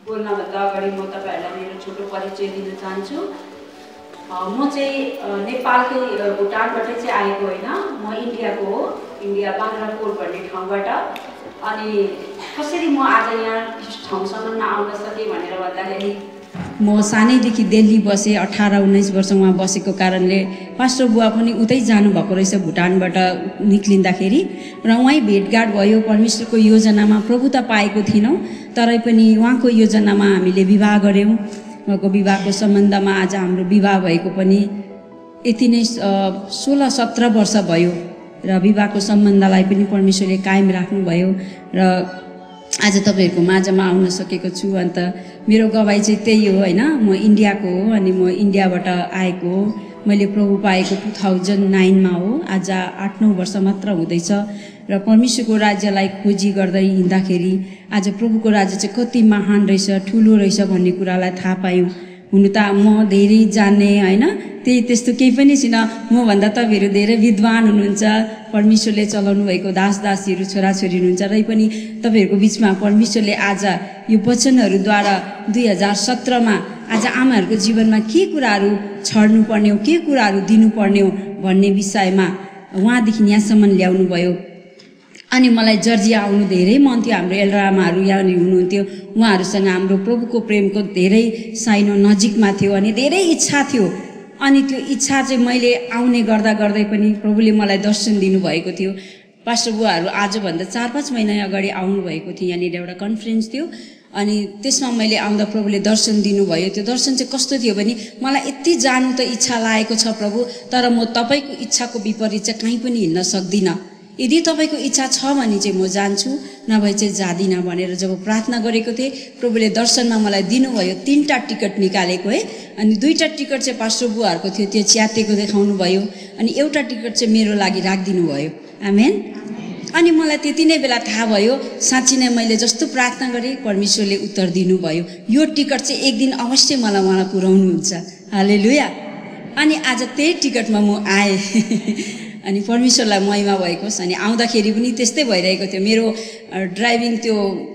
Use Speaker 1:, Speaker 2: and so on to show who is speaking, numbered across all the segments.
Speaker 1: बोल्नभन्दा अगाडि म तपाईहरुलाई मेरो छोटो परिचय दिन चाहन्छु। म चाहिँ नेपालकै भुटानबाट चाहिँ आएको होइन, म इन्डियाको हो। इन्डिया बाग्राकोट भन्ने ठाउँबाट। अनि कसरी म आज यहाँ ठाउँसम्म आउन सके भनेर भन्दाखेरि म सानैदेखि दिल्ली बसे, 18-19 वर्ष वहाँ बसेको कारणले पास्टर बुवा पनि उतै जानुभएको रहेछ भुटानबाट निक्लिँदाखेरि, र उहीँ भेटघाट भयो। परमेश्वरको योजनामा प्रभुता पाएको थिएनौँ, तरै पनि उहाँको योजनामा हामीले विवाह गऱ्यौँ। उहाँको विवाहको सम्बन्धमा आज हाम्रो विवाह भएको पनि यति नै 16-17 वर्ष भयो, र विवाहको सम्बन्धलाई पनि परमेश्वरले कायम राख्नुभयो र आज तपाईहरुको माझमा आउन सकेको छु। अन्त मेरो गवाई चाहिँ त्यही हो हैन, म इन्डियाको हो अनि म इन्डियाबाट आएको हो। मैले प्रभु पाएको 2009 मा हो। आज 8-9 वर्ष मात्र हुँदैछ र परमेश्वरको राज्यलाई खोजी गर्दै हिँड्दाखेरि आज प्रभुको राज्य चाहिँ कति महान रहेछ, ठुलो रहेछ भन्ने कुरालाई थाहा पायौँ। हुनु त म धेरै जान्ने हैन, त्यस्तो केही पनि छैन। म भन्दा तपाईहरु धेरै विद्वान हुनुहुन्छ, परमेश्वरले चलाउनु भएको दासदासीहरु छोराछोरी हुनुहुन्छ, र पनि तपाईहरुको बीचमा परमेश्वरले आज यो वचनहरुद्वारा 2017 मा आज आमाहरुको जीवनमा के कुराहरु छड्नु पर्ने हो, के कुराहरु दिनु पर्ने हो भन्ने विषयमा उहाँदेखि यहाँसम्म ल्याउनु भयो। अनि मलाई जर्जिया आउनु धेरै मन थियो। हाम्रो एल्ड्रामाहरु यहाँ हुनुहुन्थ्यो, उहाँहरुसँग हाम्रो प्रभुको प्रेमको धेरै साइनो नजिकमा थियो अनि धेरै इच्छा थियो। अनि त्यो इच्छा चाहिँ मैले आउने गर्दा गर्दै पनि प्रभुले मलाई दर्शन दिनुभएको थियो। पास्टर बुवाहरु आजभन्दा 4-5 महिना अगाडि आउनु भएको थियो। यहाँनिर एउटा कन्फरेन्स थियो अनि त्यसमा मैले आउँदा प्रभुले दर्शन दिनुभयो। त्यो दर्शन चाहिँ कस्तो थियो भने, मलाई यति जानु त इच्छा लागेको छ प्रभु, तर म तपाईको इच्छाको विपरीत चाहिँ कहीँ पनि हिँड्न सक्दिनँ। यदि तपाईको इच्छा छ भने चाहिँ म जान्छु, नभए चाहिँ जादिनँ भनेर जब प्रार्थना गरेको थिएँ, प्रभुले दर्शनमा मलाई दिनुभयो। 3टा टिकट निकालेको है, अनि 2टा टिकट चाहिँ पास्टर बुवाहरुको थियो, त्यो च्यातेको देखाउनु भयो, अनि एउटा टिकट चाहिँ मेरो लागि राखिदिनु भयो। आमेन। अनि मलाई त्यति नै बेला थाहा भयो, साँच्चै नै मैले जस्तो प्रार्थना गरेँ परमेश्वरले उत्तर दिनुभयो। यो टिकट चाहिँ एक दिन अवश्य मलाई पुर्याउनुहुन्छ। हालेलुया। अनि आज त्यही टिकटमा म आएँ अनि परमेश्वरलाई महिमा भएको छ। अनि आउँदाखेरि पनि त्यस्तै भइरहेको थियो। मेरो ड्राइभिङ त्यो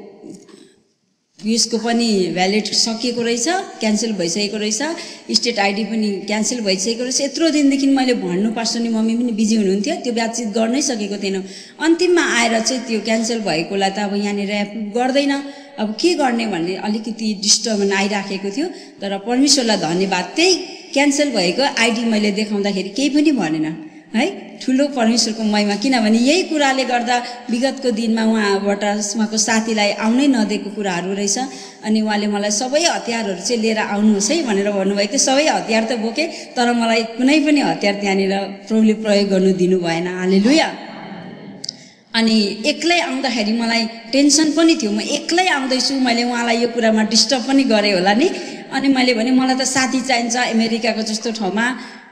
Speaker 1: यसको पनि भ्यालिड सकिएको रहेछ, क्यान्सल भइसकेको रहेछ, स्टेट आइडी पनि क्यान्सल भइसकेको रहेछ। यत्रो दिनदेखि मैले भन्नु पास्टर नि मम्मी पनि बिजी हुनुहुन्थ्यो, त्यो बातचित गर्नै सकेको थिएन। अन्तिममा आएर चाहिँ त्यो क्यान्सल भएकोलाई त अब यहाँनिर एप्रुभ गर्दैन, अब के गर्ने भन्ने अलिकति डिस्टर्बन आइराखेको थियो। तर परमेश्वरलाई धन्यवाद, त्यही क्यान्सल भएको आइडी मैले देखाउँदाखेरि केही पनि भनेन है। ठुलो परमेश्वरको महिमा, किनभने यही कुराले गर्दा विगतको दिनमा उहाँबाट उहाँको साथीलाई आउनै नदिएको कुराहरू रहेछ। अनि उहाँले मलाई सबै हतियारहरू चाहिँ लिएर आउनुहोस् है भनेर भन्नुभएको थियो। सबै हतियार त बोकेँ, तर मलाई कुनै पनि हतियार त्यहाँनिर प्रभुले प्रयोग गर्नु दिनु भएन। हालेलुया। अनि एक्लै आउँदाखेरि मलाई टेन्सन पनि थियो, म एक्लै आउँदैछु, मैले उहाँलाई यो कुरामा डिस्टर्ब पनि गरेँ होला नि। अनि मैले भने मलाई त साथी चाहिन्छ, अमेरिकाको जस्तो ठाउँमा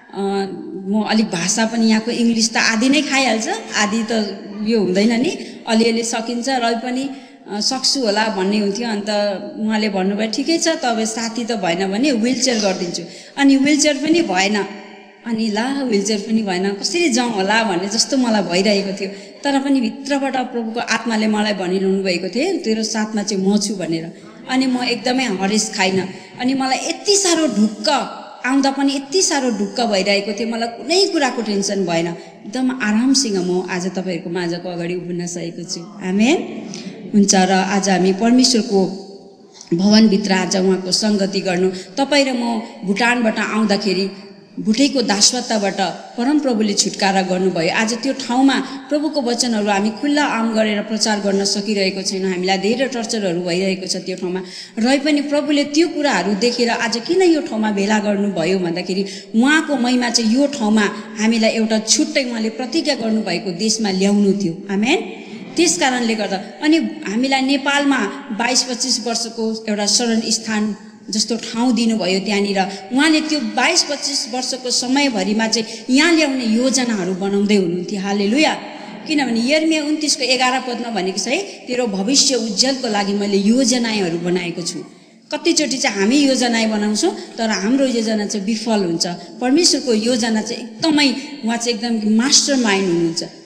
Speaker 1: म अलिक भाषा पनि यहाँको इङ्ग्लिस त आधी नै खाइहाल्छ, आधी त यो हुँदैन नि, अलिअलि सकिन्छ, र पनि सक्छु होला भन्ने हुन्थ्यो। अन्त उहाँले भन्नुभयो ठिकै छ, तपाईँ साथी त भएन भने व्हिलचेयर गरिदिन्छु। अनि व्हिलचेयर पनि भएन। अनि ला व्हिलचेयर पनि भएन, कसरी जाउँ होला भन्ने जस्तो मलाई भइरहेको थियो। तर पनि भित्रबाट प्रभुको आत्माले मलाई भनिरहनु भएको थियो, तेरो साथमा चाहिँ म छु भनेर। अनि म एकदमै हरेस खाइनँ। अनि मलाई यति साह्रो ढुक्क आउँदा पनि यति साह्रो ढुक्क भइरहेको थियो, मलाई कुनै कुराको टेन्सन भएन। एकदम आरामसँग म आज तपाईहरुको माझको अगाडि उभिन सकेको छु। आमेन। हुन्छ। र आज हामी परमेश्वरको भवनभित्र आज उहाँको संगति गर्नु। तपाईँ र म भुटानबाट आउँदाखेरि भुटेको दासत्वबाट परमप्रभुले छुटकारा गर्नुभयो। आज त्यो ठाउँमा प्रभुको वचनहरू हामी खुल्ला आम गरेर प्रचार गर्न सकिरहेको छैन। हामीलाई धेरै टर्चरहरू भइरहेको छ त्यो ठाउँमा। र पनि प्रभुले त्यो कुराहरू देखेर आज किन यो ठाउँमा भेला गर्नुभयो भन्दाखेरि उहाँको महिमा चाहिँ यो ठाउँमा हामीलाई एउटा छुट्टै उहाँले प्रतिज्ञा गर्नुभएको देशमा ल्याउनु थियो। आमेन। त्यस कारणले गर्दा अनि हामीलाई नेपालमा 22-25 वर्षको एउटा शरण स्थान जस्तो ठाउँ दिनुभयो। त्यहाँनिर उहाँले त्यो 22-25 वर्षको समयभरिमा चाहिँ यहाँ ल्याउने योजनाहरू बनाउँदै हुनुहुन्थ्यो। हालेलुया। किनभने यर्मिया 29:11 पदमा भनेको छ है, तेरो भविष्य उज्जवलको लागि मैले योजनाहरू बनाएको छु। कतिचोटि चाहिँ हामी योजना बनाउँछौँ तर हाम्रो योजना चाहिँ विफल हुन्छ। परमेश्वरको योजना चाहिँ एकदमै उहाँ चाहिँ एकदम मास्टर माइन्ड हुनुहुन्छ।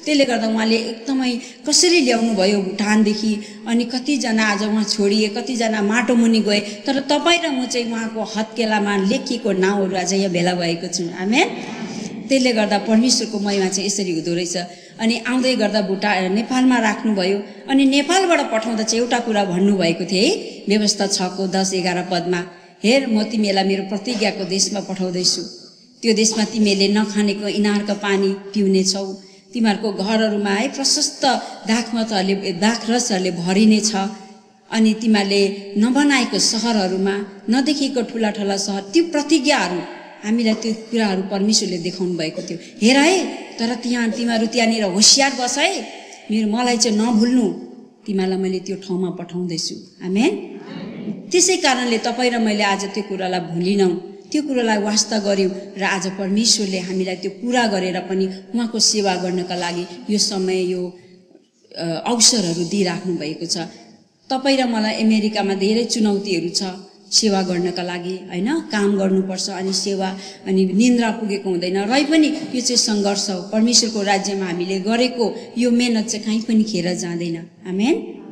Speaker 2: त्यसले गर्दा उहाँले एकदमै कसरी ल्याउनु भयो भुटानदेखि, अनि कतिजना आज उहाँ छोडिए, कतिजना माटो मुनि गए, तर तपाईँ र म चाहिँ उहाँको हत्केलामा लेखिएको नाउँहरू आज यहाँ भेला भएको छु। आमेन। त्यसले गर्दा परमेश्वरको महिमा चाहिँ यसरी हुँदो रहेछ। अनि आउँदै गर्दा नेपालमा राख्नुभयो, अनि नेपालबाट पठाउँदा चाहिँ एउटा कुरा भन्नुभएको थियो है, व्यवस्था 6:10-11 पदमा, हेर म तिमीलाई मेरो प्रतिज्ञाको देशमा पठाउँदैछु, त्यो देशमा तिमीले नखानेको इनारका पानी पिउनेछौ, तिमीहरूको घरहरूमा है प्रशस्त दाखरसहरूले भरिनेछ, अनि तिमीहरूले नबनाएको सहरहरूमा, नदेखेको ठुला ठुला सहर, त्यो प्रतिज्ञाहरू हामीलाई त्यो कुराहरू परमेश्वरले देखाउनु भएको थियो। हेर है, तर तिमीहरू त्यहाँनिर होसियार बस है, मलाई चाहिँ नभुल्नु, तिमीलाई मैले त्यो ठाउँमा पठाउँदैछु। आमेन। त्यसै कारणले तपाईँ र मैले आज त्यो कुरालाई भुलिनौँ, त्यो कुरालाई वास्ता गऱ्यौँ, र आज परमेश्वरले हामीलाई त्यो पुरा गरेर पनि उहाँको सेवा गर्नका लागि यो समय, यो अवसरहरू दिइराख्नु भएको छ। तपाईँ र मलाई अमेरिकामा धेरै चुनौतीहरू छ सेवा गर्नका लागि, होइन, काम गर्नुपर्छ, अनि सेवा, अनि निन्द्रा पुगेको हुँदैन, रै पनि यो चाहिँ सङ्घर्ष हो। परमेश्वरको राज्यमा हामीले गरेको यो मेहनत चाहिँ कहीँ पनि खेर जाँदैन। आमेन।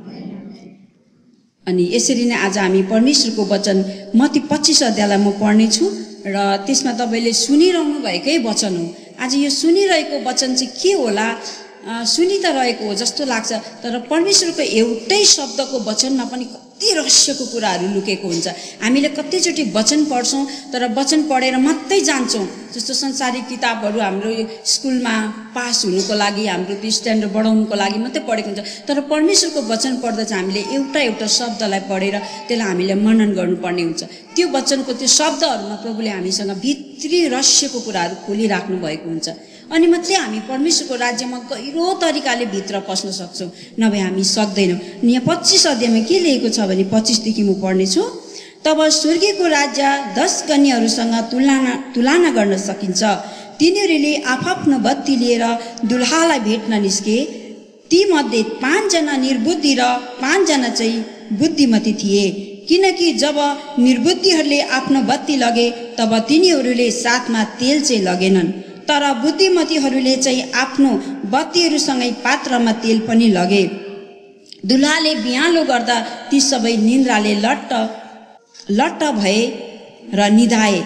Speaker 2: अनि यसरी नै आज हामी परमेश्वरको वचन मत्ती 25 अध्यायलाई म पढ्नेछु, र त्यसमा तपाईँले सुनिरहनु भएकै वचन हो। आज यो सुनिरहेको वचन चाहिँ के होला, सुनि त रहेको हो जस्तो लाग्छ, तर परमेश्वरको एउटै शब्दको वचनमा पनि कति रहस्यको कुराहरू लुकेको हुन्छ। हामीले कतिचोटि वचन पढ्छौँ, तर वचन पढेर मात्रै जान्छौँ, जस्तो संसारिक किताबहरू हाम्रो स्कुलमा पास हुनुको लागि, हाम्रो त्यो स्ट्यान्डर्ड बढाउनुको लागि मात्रै पढेको हुन्छ, तर परमेश्वरको वचन पढ्दा चाहिँ हामीले एउटा शब्दलाई पढेर त्यसलाई हामीले मनन गर्नुपर्ने हुन्छ। त्यो वचनको त्यो शब्दहरूमा प्रभुले हामीसँग भित्री रहस्यको कुराहरू खोलिराख्नु भएको हुन्छ, अनि मात्रै हामी परमेश्वरको राज्यमा गहिरो तरिकाले भित्र पस्न सक्छौँ, नभए हामी सक्दैनौँ। यहाँ 25 अध्यायमा के लेखेको छ भने 25 देखि म पढ्नेछु। तब स्वर्गीयको राज्य 10 कन्याहरूसँग तुलना गर्न सकिन्छ। तिनीहरूले आफआफ्नो बत्ती लिएर दुल्हालाई भेट्न निस्के। तीमध्ये 5 जना निर्बुद्धि र 5 जना चाहिँ बुद्धिमती थिए, किनकि जब निर्बुद्धिहरूले आफ्नो बत्ती लगे तब तिनीहरूले साथमा तेल चाहिँ लगेनन्, तर बुद्धिमतीहरूले चाहिँ आफ्नो बत्तीहरूसँगै पात्रमा तेल पनि लगे। दुल्हाले बिहालो गर्दा ती सबै निन्द्राले लट्ट भए र निधाए,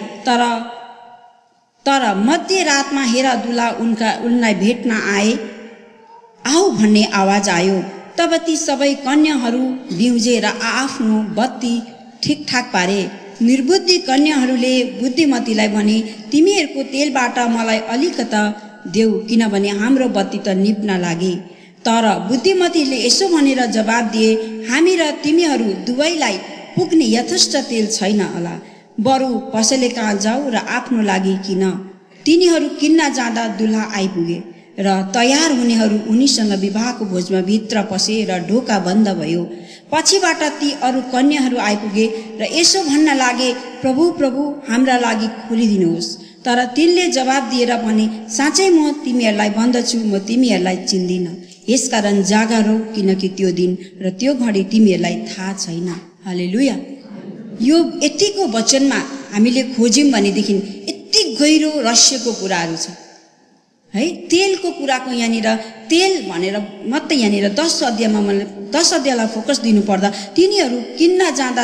Speaker 2: तर मध्यरातमा हेर दुल्हा उनलाई भेट्न आए, आऊ भन्ने आवाज आयो। तब ती सबै कन्याहरू बिउजे र आफ्नो बत्ती ठिकठाक पारे। निर्बुद्धि कन्याहरूले बुद्धिमतीलाई भने, तिमीहरूको तेलबाट मलाई अलिकता देऊ, किनभने हाम्रो बत्ती त निप्न लागे। तर बुद्धिमतीले यसो भनेर जवाब दिए, हामी र तिमीहरू दुवैलाई पुग्ने यथेष्ट तेल छैन होला, बरु पसले कहाँ जाऊ र आफ्नो लागि किन। तिनीहरू किन्न जाँदा दुल्हा आइपुगे, र तयार हुनेहरू उनीसँग विवाहको भोजमा भित्र पसे र ढोका बन्द भयो। पछिबाट ती अरू कन्याहरू आइपुगे र यसो भन्न लागे, प्रभु प्रभु, हाम्रा लागि खोलिदिनुहोस्। तर तिनले जवाब दिएर भने, साँच्चै म तिमीहरूलाई भन्दछु, म तिमीहरूलाई चिन्दिनँ। यसकारण जागा रौ, किनकि त्यो दिन र त्यो घडी तिमीहरूलाई थाहा छैन। हालेलुया। यो यतिको वचनमा हामीले खोज्यौँ भनेदेखि यति गहिरो रहस्यको कुराहरू छ है। तेलको कुराको यहाँनिर तेल भनेर मात्रै यहाँनिर 10 अध्यायमा मलाई 10 अध्यायलाई फोकस दिनुपर्दा, तिनीहरू किन्न जाँदा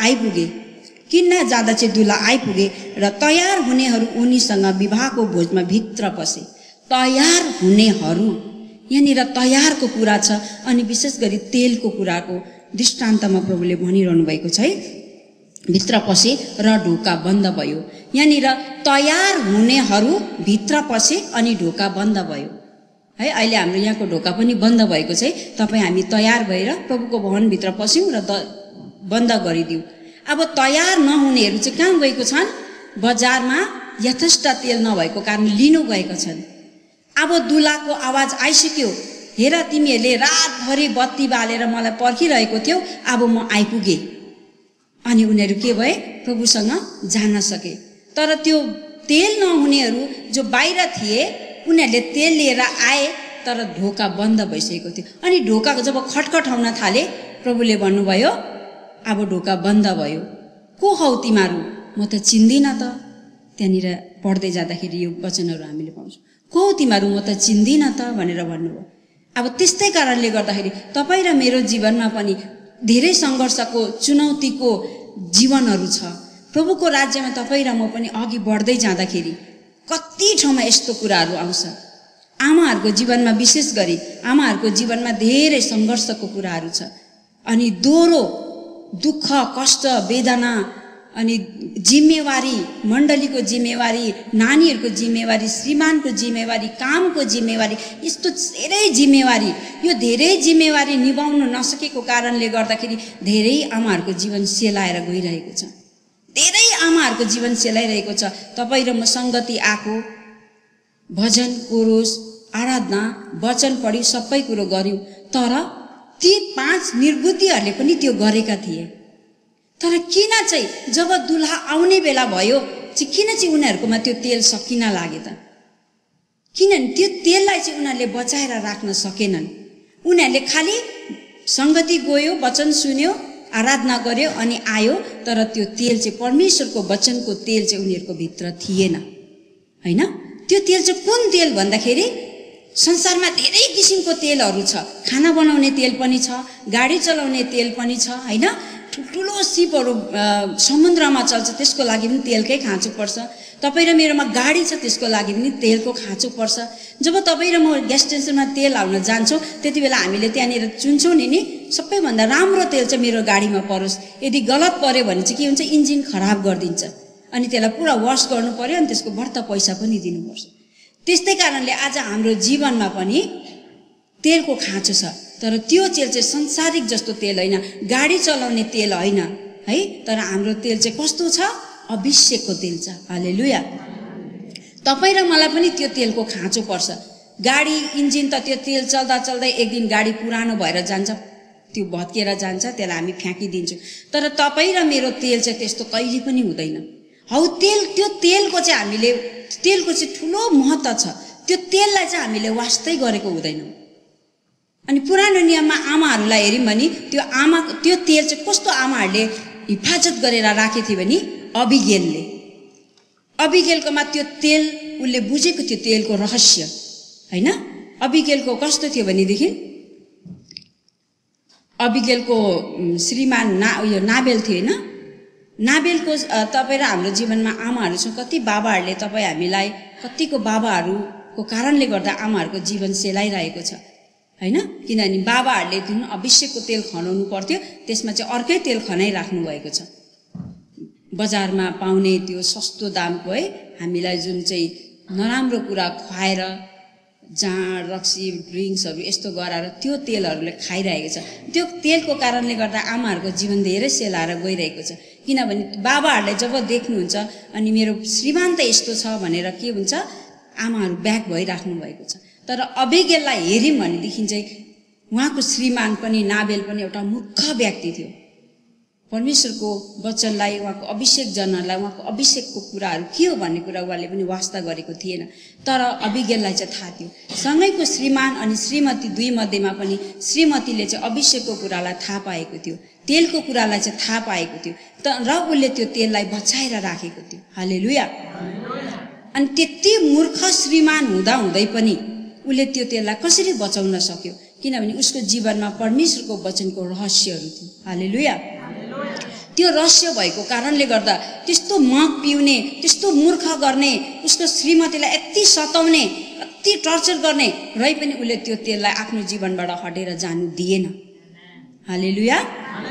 Speaker 2: दुल्हा आइपुगे र तयार हुनेहरू उनीसँग विवाहको भोजमा भित्र पसे। तयार हुनेहरू, यहाँनिर तयारको कुरा छ, अनि विशेष गरी तेलको कुराको दृष्टान्तमा प्रभुले भनिरहनु भएको छ है। भित्र पसे र ढोका बन्द भयो। यहाँनिर तयार हुनेहरू भित्र पसे अनि ढोका बन्द भयो है। अहिले हाम्रो यहाँको ढोका पनि बन्द भएको छ है। तपाईँ हामी तयार भएर प्रभुको भवनभित्र पस्यौँ र बन्द गरिदिउँ। अब तयार नहुनेहरू चाहिँ कहाँ गएको छन्? बजारमा यथेष्ट तेल नभएको कारण लिनु गएका छन्। अब दुलाको आवाज आइसक्यो, हेर तिमीहरूले रातभरि बत्ती बालेर मलाई पर्खिरहेको थियौ, अब म आइपुगेँ। अनि उनीहरू के भए? प्रभुसँग जान सके। तर त्यो तेल नहुनेहरू जो बाहिर थिए उनीहरूले तेल लिएर आए, तर ढोका बन्द भइसकेको थियो। अनि ढोका जब खटखटाउन थाले, प्रभुले भन्नुभयो, अब ढोका बन्द भयो। को हौ तिमीहरू? म त चिन्दिनँ त। त्यहाँनिर पढ्दै जाँदाखेरि यो वचनहरू हामीले पाउँछौँ। को तिमीहरू म त चिन्दिनँ त भनेर भन्नुभयो। अब त्यस्तै कारणले गर्दाखेरि तपाईँ र मेरो जीवनमा पनि धेरै सङ्घर्षको चुनौतीको जीवनहरू छ। प्रभुको राज्यमा तपाईँ र म पनि अघि बढ्दै जाँदाखेरि कति ठाउँमा यस्तो कुराहरू आउँछ। आमाहरूको जीवनमा विशेष गरी आमाहरूको जीवनमा धेरै सङ्घर्षको कुराहरू छ। अनि दोहोरो दुःख कष्ट वेदना अनि जिम्मेवारी, मण्डलीको जिम्मेवारी, नानीहरूको जिम्मेवारी, श्रीमानको जिम्मेवारी, कामको जिम्मेवारी, यस्तो धेरै जिम्मेवारी, यो धेरै जिम्मेवारी निभाउन नसकेको कारणले गर्दाखेरि धेरै आमाहरूको जीवन सेलाएर गइरहेको छ। धेरै आमाहरूको जीवन सेलाइरहेको छ। तपाईँ र म सङ्गति आएको, भजन कोरोस आराधना वचन पढी सबै कुरो गर्यौँ, तर ती 5 निर्बुद्धिहरूले पनि त्यो गरेका थिए। तर किन चाहिँ जब दुल्हा आउने बेला भयो चाहिँ किन चाहिँ उनीहरूकोमा त्यो तेल सकिन लाग्यो त? किनभने त्यो तेललाई चाहिँ उनीहरूले बचाएर राख्न सकेनन्। उनीहरूले खालि सङ्गति गयो, वचन सुन्यो, आराधना गर्यो अनि आयो, तर त्यो तेल चाहिँ परमेश्वरको वचनको तेल चाहिँ उनीहरूको भित्र थिएन, होइन? त्यो तेल चाहिँ कुन तेल भन्दाखेरि संसारमा धेरै किसिमको तेलहरू छ। खाना बनाउने तेल पनि छ, गाडी चलाउने तेल पनि छ, होइन? ठुल्ठुलो सिपहरू समुद्रमा चल्छ, त्यसको लागि पनि तेलकै खाँचो पर्छ। तपाईँ र मेरोमा गाडी छ, त्यसको लागि पनि तेलको खाँचो पर्छ। जब तपाईँ र म ग्यास स्टेसनमा तेल हाल्न जान्छौँ त्यति बेला हामीले त्यहाँनिर चुन्छौँ नि सबैभन्दा राम्रो तेल चाहिँ मेरो गाडीमा परोस्। यदि गलत पर्यो भने चाहिँ के हुन्छ, इन्जिन खराब गरिदिन्छ अनि त्यसलाई पुरा वास गर्नु पर्यो अनि त्यसको बढ्ता पैसा पनि दिनुपर्छ। त्यस्तै कारणले आज हाम्रो जीवनमा पनि तेलको खाँचो छ, तर त्यो तेल चाहिँ संसारिक जस्तो तेल होइन, गाडी चलाउने तेल होइन है। तर हाम्रो तेल चाहिँ कस्तो छ? अभिषेकको तेल छ। हालेलुया। तपाईँ र मलाई पनि त्यो तेलको खाँचो पर्छ। गाडी इन्जिन त त्यो तेल चल्दा चल्दै एक दिन गाडी पुरानो भएर जान्छ, त्यो भत्केर जान्छ, त्यसलाई हामी फ्याँकिदिन्छौँ। तर तपाईँ र मेरो तेल चाहिँ त्यस्तो कहिले पनि हुँदैन। हौ त्यो तेलको चाहिँ हामीले तेलको चाहिँ ठुलो महत्त्व छ। त्यो तेललाई चाहिँ हामीले वास्तै गरेको हुँदैनौँ। अनि पुरानो नियममा आमाहरूलाई हेऱ्यौँ भने त्यो तेल चाहिँ कस्तो आमाहरूले हिफाजत गरेर राखेको थियो भने अबिगेलकोमा त्यो तेल उसले बुझेको थियो, तेलको रहस्य, होइन? अबिगेलको कस्तो थियो भनेदेखि अबिगेलको श्रीमान नाबेल थियो, होइन? नाबेलको तपाईँ र हाम्रो जीवनमा आमाहरू छ। कति बाबाहरूले हामीलाई कतिको बाबाहरूको कारणले गर्दा आमाहरूको जीवन सेलाइरहेको छ, होइन? किनभने बाबाहरूले जुन अभिषेकको तेल खनाउनु पर्थ्यो त्यसमा चाहिँ अर्कै तेल खनाइराख्नु भएको छ। बजारमा पाउने त्यो सस्तो दामको है, हामीलाई जुन चाहिँ नराम्रो कुरा खुवाएर जाँड रक्सी ड्रिङ्क्सहरू यस्तो गराएर त्यो तेलहरूले खाइरहेको छ। त्यो तेलको कारणले गर्दा आमाहरूको जीवन धेरै सेलाएर गइरहेको छ। किनभने बाबाहरूले जब देख्नुहुन्छ अनि मेरो श्रीमान त यस्तो छ भनेर के हुन्छ, आमाहरू ब्याक भइराख्नु भएको छ। तर अबिगेललाई हेऱ्यौँ भनेदेखि चाहिँ उहाँको श्रीमान पनि नाबेल पनि एउटा मूर्ख व्यक्ति थियो। परमेश्वरको वचनलाई, उहाँको अभिषेकजनहरूलाई, उहाँको अभिषेकको कुराहरू के हो भन्ने कुरा उहाँले पनि वास्ता गरेको थिएन। तर अबिगेललाई चाहिँ थाहा थियो। सँगैको श्रीमान अनि श्रीमती दुई मध्येमा पनि श्रीमतीले चाहिँ अभिषेकको कुरालाई थाहा पाएको थियो, तेलको कुरालाई चाहिँ थाहा पाएको थियो, र उसले त्यो तेललाई बचाएर राखेको थियो। हालेलुया। अनि त्यति मूर्ख श्रीमान हुँदै पनि उसले त्यो तेललाई कसरी बचाउन सक्यो? किनभने उसको जीवनमा परमेश्वरको वचनको रहस्यहरू थियो। हालेलुया। त्यो रहस्य भएको कारणले गर्दा त्यस्तो मद पिउने, त्यस्तो मूर्ख गर्ने, उसको श्रीमतीलाई यति सताउने, यति टर्चर गर्ने रही पनि उसले त्यो तेललाई आफ्नो जीवनबाट हटेर जानु दिएन। हालेलुया।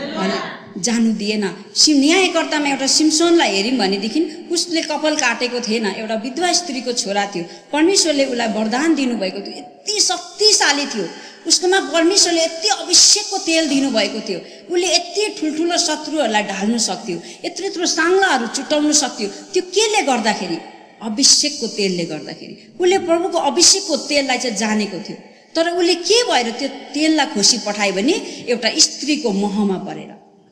Speaker 2: जानु दिएन। न्यायकर्तामा एउटा सिम्सोनलाई हेऱ्यौँ भनेदेखि उसले कपाल काटेको थिएन, एउटा विधवा स्त्रीको छोरा थियो। परमेश्वरले उसलाई वरदान दिनुभएको थियो, यति शक्तिशाली थियो। उसकोमा परमेश्वरले यति अभिषेकको तेल दिनुभएको थियो, उसले यति ठुल्ठुलो शत्रुहरूलाई ढाल्नु सक्थ्यो, यत्रो साङ्लाहरू चुटाउनु सक्थ्यो। त्यो केले गर्दाखेरि? अभिषेकको तेलले गर्दाखेरि। उसले प्रभुको अभिषेकको तेललाई चाहिँ जानेको थियो। तर उसले के भएर त्यो तेललाई खोसी पठायो भने एउटा स्त्रीको मोहमा परेर,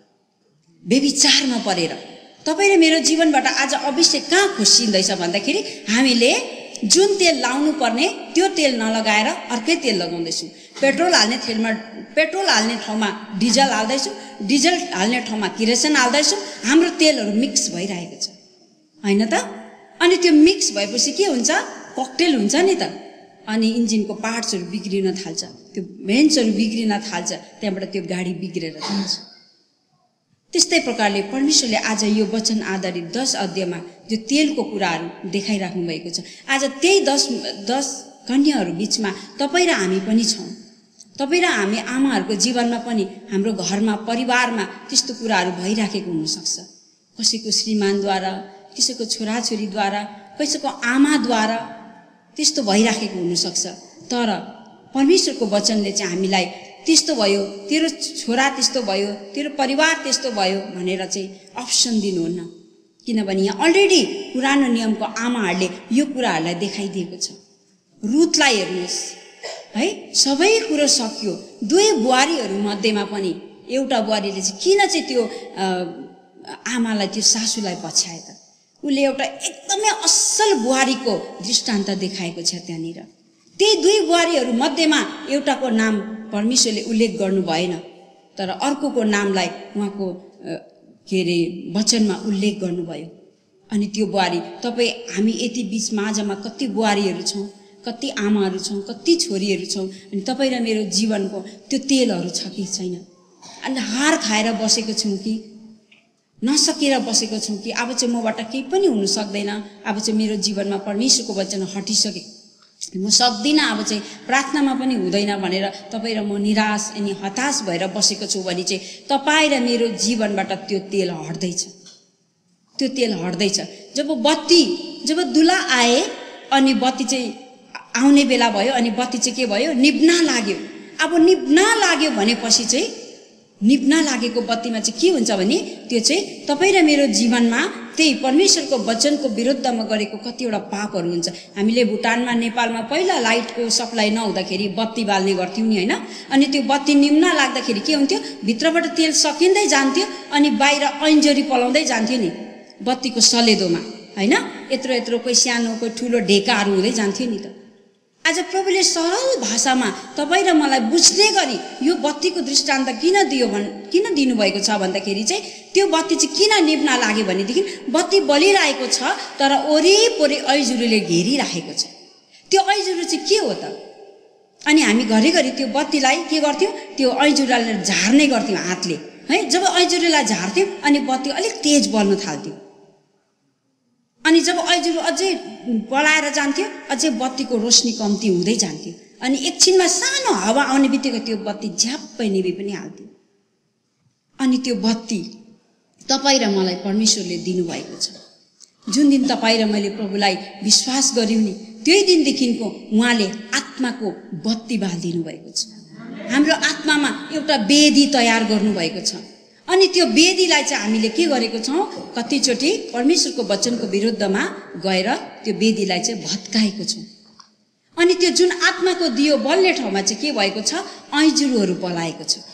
Speaker 2: व्यभिचारमा परेर। तपाईँ र मेरो जीवनबाट आज अभिषेक कहाँ खोसिँदैछ भन्दाखेरि हामीले जुन तेल लाउनु पर्ने त्यो तेल नलगाएर अर्कै तेल लगाउँदैछौँ। पेट्रोल हाल्ने ठाउँमा डिजल हाल्दैछौँ, डिजल हाल्ने ठाउँमा किरोसिन हाल्दैछौँ। हाम्रो तेलहरू मिक्स भइरहेको छ, होइन त? अनि त्यो मिक्स भएपछि के हुन्छ? ककटेल हुन्छ नि त, अनि इन्जिनको पार्ट्सहरू बिग्रिन थाल्छ, त्यो भेन्ट्सहरू बिग्रिन थाल्छ, त्यहाँबाट त्यो गाडी बिग्रेर जान्छ। त्यस्तै प्रकारले परमेश्वरले आज यो वचन आधारित 10 अध्यायमा जो तेलको कुराहरू देखाइराख्नु भएको छ। आज त्यही 10 कन्याहरू बिचमा तपाईँ र हामी पनि छौँ। तपाईँ र हामी आमाहरूको जीवनमा पनि हाम्रो घरमा परिवारमा त्यस्तो कुराहरू भइराखेको हुनसक्छ। कसैको श्रीमानद्वारा, कसैको छोराछोरीद्वारा, कसैको आमाद्वारा त्यस्तो भइराखेको हुनसक्छ। तर परमेश्वरको वचनले चाहिँ हामीलाई त्यस्तो भयो, तेरो छोरा त्यस्तो भयो, तेरो परिवार त्यस्तो भयो भनेर चाहिँ अप्सन दिनुहुन्न। किनभने यहाँ अलरेडी पुरानो नियमको आमाहरूले यो कुराहरूलाई देखाइदिएको छ। रुथलाई हेर्नुहोस् है, सबै कुरो सकियो। 2 बुहारीहरू मध्येमा पनि एउटा बुहारीले चाहिँ किन चाहिँ त्यो आमालाई, त्यो सासूलाई पछ्याए त? उसले एउटा एकदमै असल बुहारीको दृष्टान्त देखाएको छ त्यहाँनिर। त्यही 2 बुहारीहरू मध्येमा एउटाको नाम परमेश्वरले उल्लेख गर्नु भएन, तर अर्कोको नामलाई उहाँको वचनमा उल्लेख गर्नुभयो। अनि त्यो बुहारी, तपाईँ हामी यति बिच माझमा कति बुहारीहरू छौँ, कति आमाहरू छौँ, कति छोरीहरू छौँ, अनि तपाईँ र मेरो जीवनको त्यो तेलहरू छ कि छैन? अनि हार खाएर बसेको छौँ कि नसकेर बसेको छौँ कि अब चाहिँ मबाट केही पनि हुन सक्दैन, अब चाहिँ मेरो जीवनमा परमेश्वरको वचन हटिसके, म सक्दिनँ, अब चाहिँ प्रार्थनामा पनि हुँदैन भनेर तपाईँ र म निराश अनि हताश भएर बसेको छु भने चाहिँ तपाईँ र मेरो जीवनबाट त्यो तेल हट्दैछ। त्यो तेल हट्दैछ। जब दुला आए अनि बत्ती चाहिँ आउने बेला भयो, अनि बत्ती चाहिँ के भयो? निभ्न लाग्यो। अब निभ्न लाग्यो भनेपछि चाहिँ निभ्न लागेको बत्तीमा चाहिँ के हुन्छ भने त्यो चाहिँ तपाईँ र मेरो जीवनमा त्यही परमेश्वरको वचनको विरुद्धमा गरेको कतिवटा पापहरू हुन्छ। हामीले भुटानमा, नेपालमा पहिला लाइटको सप्लाई नहुँदाखेरि बत्ती बाल्ने गर्थ्यौँ नि, होइन? अनि त्यो बत्ती निम्न लाग्दाखेरि के हुन्थ्यो? भित्रबाट तेल सकिँदै जान्थ्यो अनि बाहिर ऐन्जरी पलाउँदै जान्थ्यो नि बत्तीको सलेदोमा, होइन? यत्रो यत्रो कोही सानो कोही ठुलो ढेकाहरू हुँदै जान्थ्यो नि त। आज प्रभुले सरल भाषामा तपाईँ र मलाई बुझ्ने गरी यो बत्तीको दृष्टान्त किन दिनुभएको छ भन्दाखेरि चाहिँ त्यो बत्ती चाहिँ किन निभ्न लाग्यो भनेदेखि बत्ती बलिरहेको छ तर वरिपरि ऐजुरीले घेरिराखेको छ। त्यो ऐजुरी चाहिँ के हो त? अनि हामी घरिघरि त्यो बत्तीलाई के गर्थ्यौँ? त्यो ऐजुरीलाई झार्ने गर्थ्यौँ हातले, है? जब ऐजुरीलाई झार्थ्यौँ अनि बत्ती अलिक तेज बल्न थाल्थ्यो। अनि जब ऐजुरी अझै पलाएर जान्थ्यो अझै बत्तीको रोशनी कम्ती हुँदै जान्थ्यो। अनि एकछिनमा सानो हावा आउने बित्तिकै त्यो बत्ती झ्याप्पै निभि पनि हाल्थ्यो। अनि त्यो बत्ती तपाईँ र मलाई परमेश्वरले दिनुभएको छ। जुन दिन तपाईँ र मैले प्रभुलाई विश्वास गर्यौँ नि त्यही दिनदेखिको उहाँले आत्माको बत्ती बालिदिनु भएको छ। हाम्रो आत्मामा एउटा वेदी तयार गर्नुभएको छ। अनि त्यो वेदीलाई चाहिँ हामीले के गरेको छौँ? कतिचोटि परमेश्वरको वचनको विरुद्धमा गएर त्यो वेदीलाई चाहिँ भत्काएको छौँ। अनि त्यो जुन आत्माको दियो बल्ने ठाउँमा चाहिँ के भएको छ? ऐजुरोहरू पलाएको छ।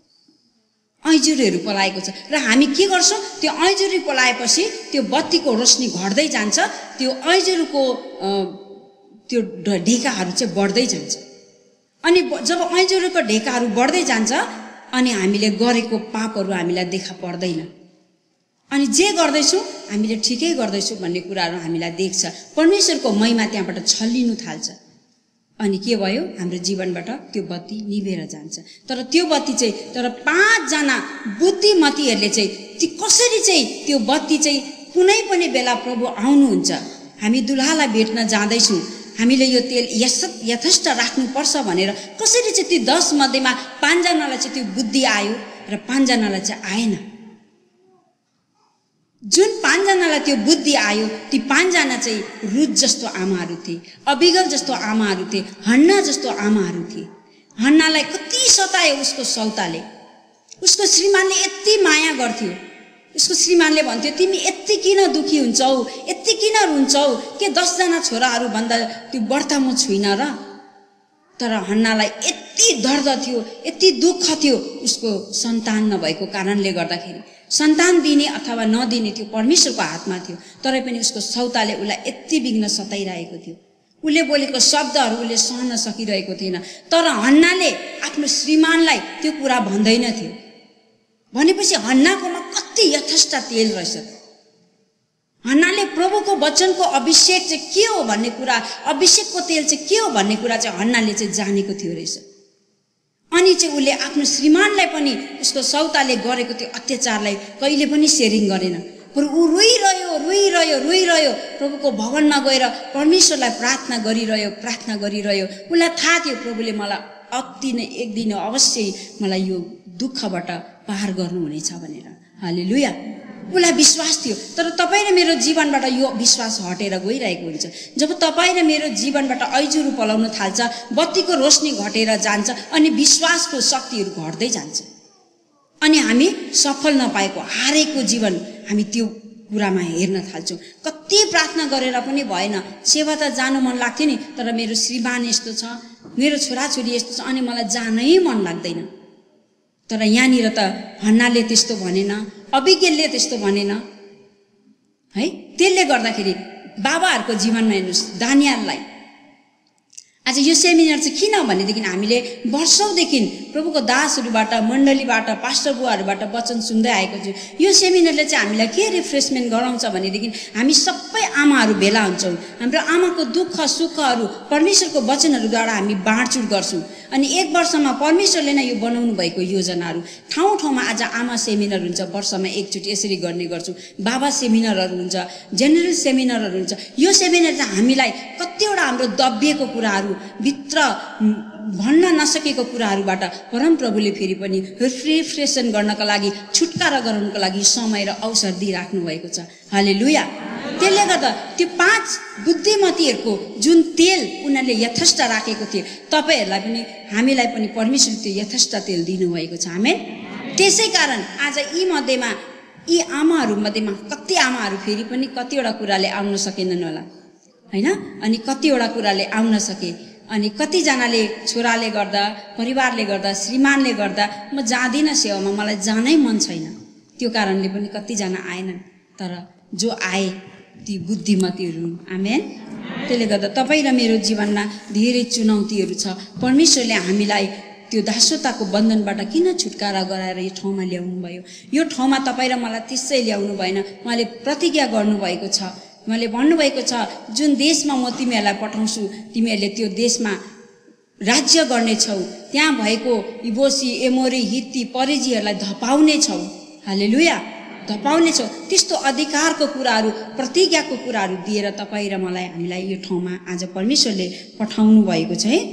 Speaker 2: ऐजुरीहरू पलाएको छ। र हामी के गर्छौँ? त्यो ऐजुरी पलाएपछि त्यो बत्तीको रोशनी घट्दै जान्छ, त्यो ऐजुरीको त्यो ढेकाहरू चाहिँ बढ्दै जान्छ। अनि जब ऐजुरीको ढेकाहरू बढ्दै जान्छ अनि हामीले गरेको पापहरू हामीलाई देखा पर्दैन। अनि जे गर्दैछौँ हामीले ठिकै गर्दैछौँ भन्ने कुराहरू हामीलाई देख्छ। परमेश्वरको महिमा त्यहाँबाट छल्लिनु थाल्छ। अनि के भयो? हाम्रो जीवनबाट त्यो बत्ती निभेर जान्छ। तर त्यो बत्ती चाहिँ 5 जना बुद्धिमतीहरूले चाहिँ कसरी चाहिँ त्यो बत्ती चाहिँ कुनै पनि बेला प्रभु आउनुहुन्छ, हामी दुल्हालाई भेट्न जाँदैछौँ, हामीले यो तेल यथेष्ट राख्नुपर्छ भनेर कसरी चाहिँ ती 10 मध्येमा 5 जनालाई चाहिँ त्यो बुद्धि आयो र 5 जनालाई चाहिँ आएन। जुन 5 जनालाई त्यो बुद्धि आयो ती 5 जना चाहिँ रुथ जस्तो आमाहरू थिए, अबिगल जस्तो आमाहरू थिए, हन्ना जस्तो आमाहरू थिए। हन्नालाई कति सतायो उसको सौताले, उसको श्रीमानले यति माया गर्थ्यो। उसको श्रीमानले भन्थ्यो तिमी यति किन दुखी हुन्छौ, यति किन रुन्छौ, के 10 जना छोराहरू भन्दा त्यो बढ्ता म छुइनँ र? तर हन्नालाई यति दर्द थियो, यति दुःख थियो उसको सन्तान नभएको कारणले गर्दाखेरि। सन्तान दिने अथवा नदिने त्यो परमेश्वरको हातमा थियो, तरै पनि उसको सौताले उसलाई यति बिघ्न सताइरहेको थियो। उसले बोलेको शब्दहरू उसले सहन सकिरहेको थिएन। तर हन्नाले आफ्नो श्रीमानलाई त्यो कुरा भन्दैन थियो। भनेपछि हन्नाकोमा कति यथेष्ट तेल रहेछ। हन्नाले प्रभुको वचनको अभिषेक चाहिँ के हो भन्ने कुरा, अभिषेकको तेल चाहिँ के हो भन्ने कुरा चाहिँ हन्नाले चाहिँ जानेको थियो रहेछ। अनि चाहिँ उसले आफ्नो श्रीमानलाई पनि उसको सौताले गरेको त्यो अत्याचारलाई कहिले पनि सेयरिङ गरेन। बरु ऊ रोइरह्यो प्रभुको भवनमा गएर परमेश्वरलाई प्रार्थना गरिरह्यो। उसलाई थाहा थियो प्रभुले मलाई अति नै एक दिन अवश्य मलाई यो दुःखबाट पार गर्नुहुनेछ भनेर। हालेलुया। उसलाई विश्वास थियो। तर तपाईँ र मेरो जीवनबाट यो विश्वास हटेर गइरहेको हुन्छ। जब तपाईँ र मेरो जीवनबाट ऐजुरो पलाउन थाल्छ, बत्तीको रोशनी घटेर जान्छ अनि विश्वासको शक्तिहरू घट्दै जान्छ अनि हामी सफल नपाएको हारेको जीवन हामी त्यो कुरामा हेर्न थाल्छौँ। कति प्रार्थना गरेर पनि भएन, सेवा त जानु मन लाग्थ्यो नि, तर मेरो श्रीमान यस्तो छ, मेरो छोराछोरी यस्तो छ अनि मलाई जानै मन लाग्दैन। तर यहाँनिर त हन्नाले त्यस्तो भनेन, अबिगेलले त्यस्तो भनेन है। त्यसले गर्दाखेरि बाबाहरूको जीवनमा हेर्नुहोस्, दानियललाई आज यो सेमिनार चाहिँ किन भनेदेखि हामीले वर्षौंदेखि प्रभुको दासहरूबाट, मण्डलीबाट, पास्टर बुवाहरूबाट वचन सुन्दै आएको छु। यो सेमिनारले चाहिँ हामीलाई के रिफ्रेसमेन्ट गराउँछ भनेदेखि हामी सबै आमाहरू भेला हुन्छौँ। हाम्रो आमाको दुःख सुखहरू परमेश्वरको वचनहरूद्वारा हामी बाँडचुँड गर्छौँ। अनि एक वर्षमा परमेश्वरले नै यो बनाउनु भएको योजनाहरू ठाउँ ठाउँमा आज आमा सेमिनार हुन्छ, वर्षमा एकचोटि यसरी गर्ने गर्छौँ। बाबा सेमिनारहरू हुन्छ, जेनरल सेमिनारहरू हुन्छ। यो सेमिनार चाहिँ हामीलाई कतिवटा हाम्रो दबिएको कुराहरू, भित्र भन्न नसकेको कुराहरूबाट परमप्रभुले फेरि पनि रिफ्रेसन गर्नका लागि, छुटकारा गराउनको लागि समय र अवसर दिइराख्नु भएको छ। हालेलुया। त्यसले गर्दा त्यो 5 बुद्धिमतीहरूको जुन तेल उनीहरूले यथेष्ट राखेको थियो, तपाईँहरूलाई पनि हामीलाई पनि परमेश्वरले त्यो यथेष्ट तेल दिनुभएको छ। आमेन। त्यसै कारण आज यी आमाहरू मध्येमा कति आमाहरू फेरि पनि कतिवटा कुराले आउन सकेनन् होला हैन, अनि कतिवटा कुराले आउन सके, अनि कतिजनाले छोराले गर्दा, परिवारले गर्दा, श्रीमानले गर्दा म जाँदिनँ सेवामा, मलाई जानै मन छैन, त्यो कारणले पनि कतिजना आएनन्। तर जो आए ती बुद्धिमतीहरू। आमेन। त्यसले गर्दा तपाईँ र मेरो जीवनमा धेरै चुनौतीहरू छ। परमेश्वरले हामीलाई त्यो दासताको बन्धनबाट किन छुटकारा गराएर यो ठाउँमा ल्याउनु भयो? यो ठाउँमा तपाईँ र मलाई त्यसै ल्याउनु भएन। उहाँले प्रतिज्ञा गर्नुभएको छ, उहाँले भन्नुभएको छ, जुन देशमा म तिमीहरूलाई पठाउँछु तिमीहरूले त्यो देशमा राज्य गर्नेछौ, त्यहाँ भएको इबोसी, एमोरी, हित्ती, परिजीहरूलाई धपाउने छौ। हालेलुया। धपाउने छौ। त्यस्तो अधिकारको कुराहरू, प्रतिज्ञाको कुराहरू दिएर तपाईँ र मलाई, हामीलाई यो ठाउँमा आज परमेश्वरले पठाउनु भएको छ है।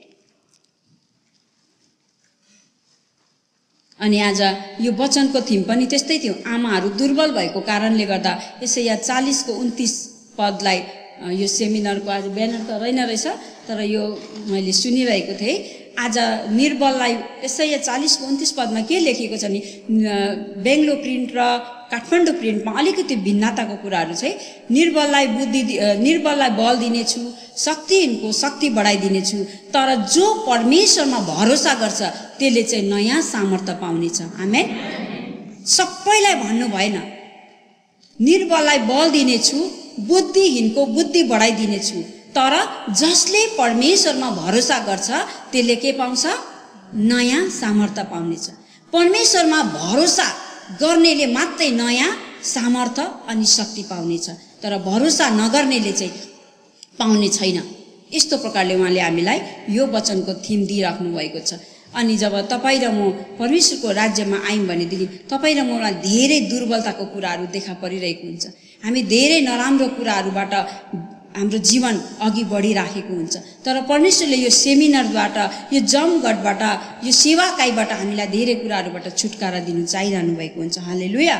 Speaker 2: अनि आज यो वचनको थिम पनि त्यस्तै थियो। आमाहरू दुर्बल भएको कारणले गर्दा यसैया 40:29 पदलाई, यो सेमिनारको आज ब्यानर त रहेन रहेछ, तर यो मैले सुनिरहेको थिएँ। आज निर्बललाई यसैया 40:29 पदमा के लेखेको छ नि, बेङ्गलो प्रिन्ट र काठमाडौँ प्रिन्टमा अलिकति भिन्नताको कुराहरू चाहिँ, निर्बललाई बल दिनेछु, शक्तिहीनको शक्ति बढाइदिनेछु, तर जो परमेश्वरमा भरोसा गर्छ त्यसले चाहिँ नयाँ सामर्थ्य पाउनेछ। आमेन। सबैलाई भन्नु भएन। निर्बललाई बल दिनेछु, बुद्धिहीनको बुद्धि बढाइदिनेछु, तर जसले परमेश्वरमा भरोसा गर्छ त्यसले के पाउँछ? नयाँ सामर्थ्य पाउनेछ। परमेश्वरमा भरोसा गर्नेले मात्रै नयाँ सामर्थ्य अनि शक्ति पाउनेछ, तर भरोसा नगर्नेले चाहिँ पाउने छैन। यस्तो प्रकारले उहाँले हामीलाई यो वचनको थिम दिइराख्नु भएको छ। अनि जब तपाईँ र म परमेश्वरको राज्यमा आयौँ भनेदेखि तपाईँ र मलाई धेरै दुर्बलताको कुराहरू देखा परिरहेको हुन्छ। हामी धेरै नराम्रो कुराहरूबाट हाम्रो जीवन अघि बढिराखेको हुन्छ। तर परमेश्वरले यो सेमिनारबाट, यो जमघटबाट, यो सेवाकाईबाट हामीलाई धेरै कुराहरूबाट छुटकारा दिनु चाहिरहनु भएको हुन्छ। हालेलुया।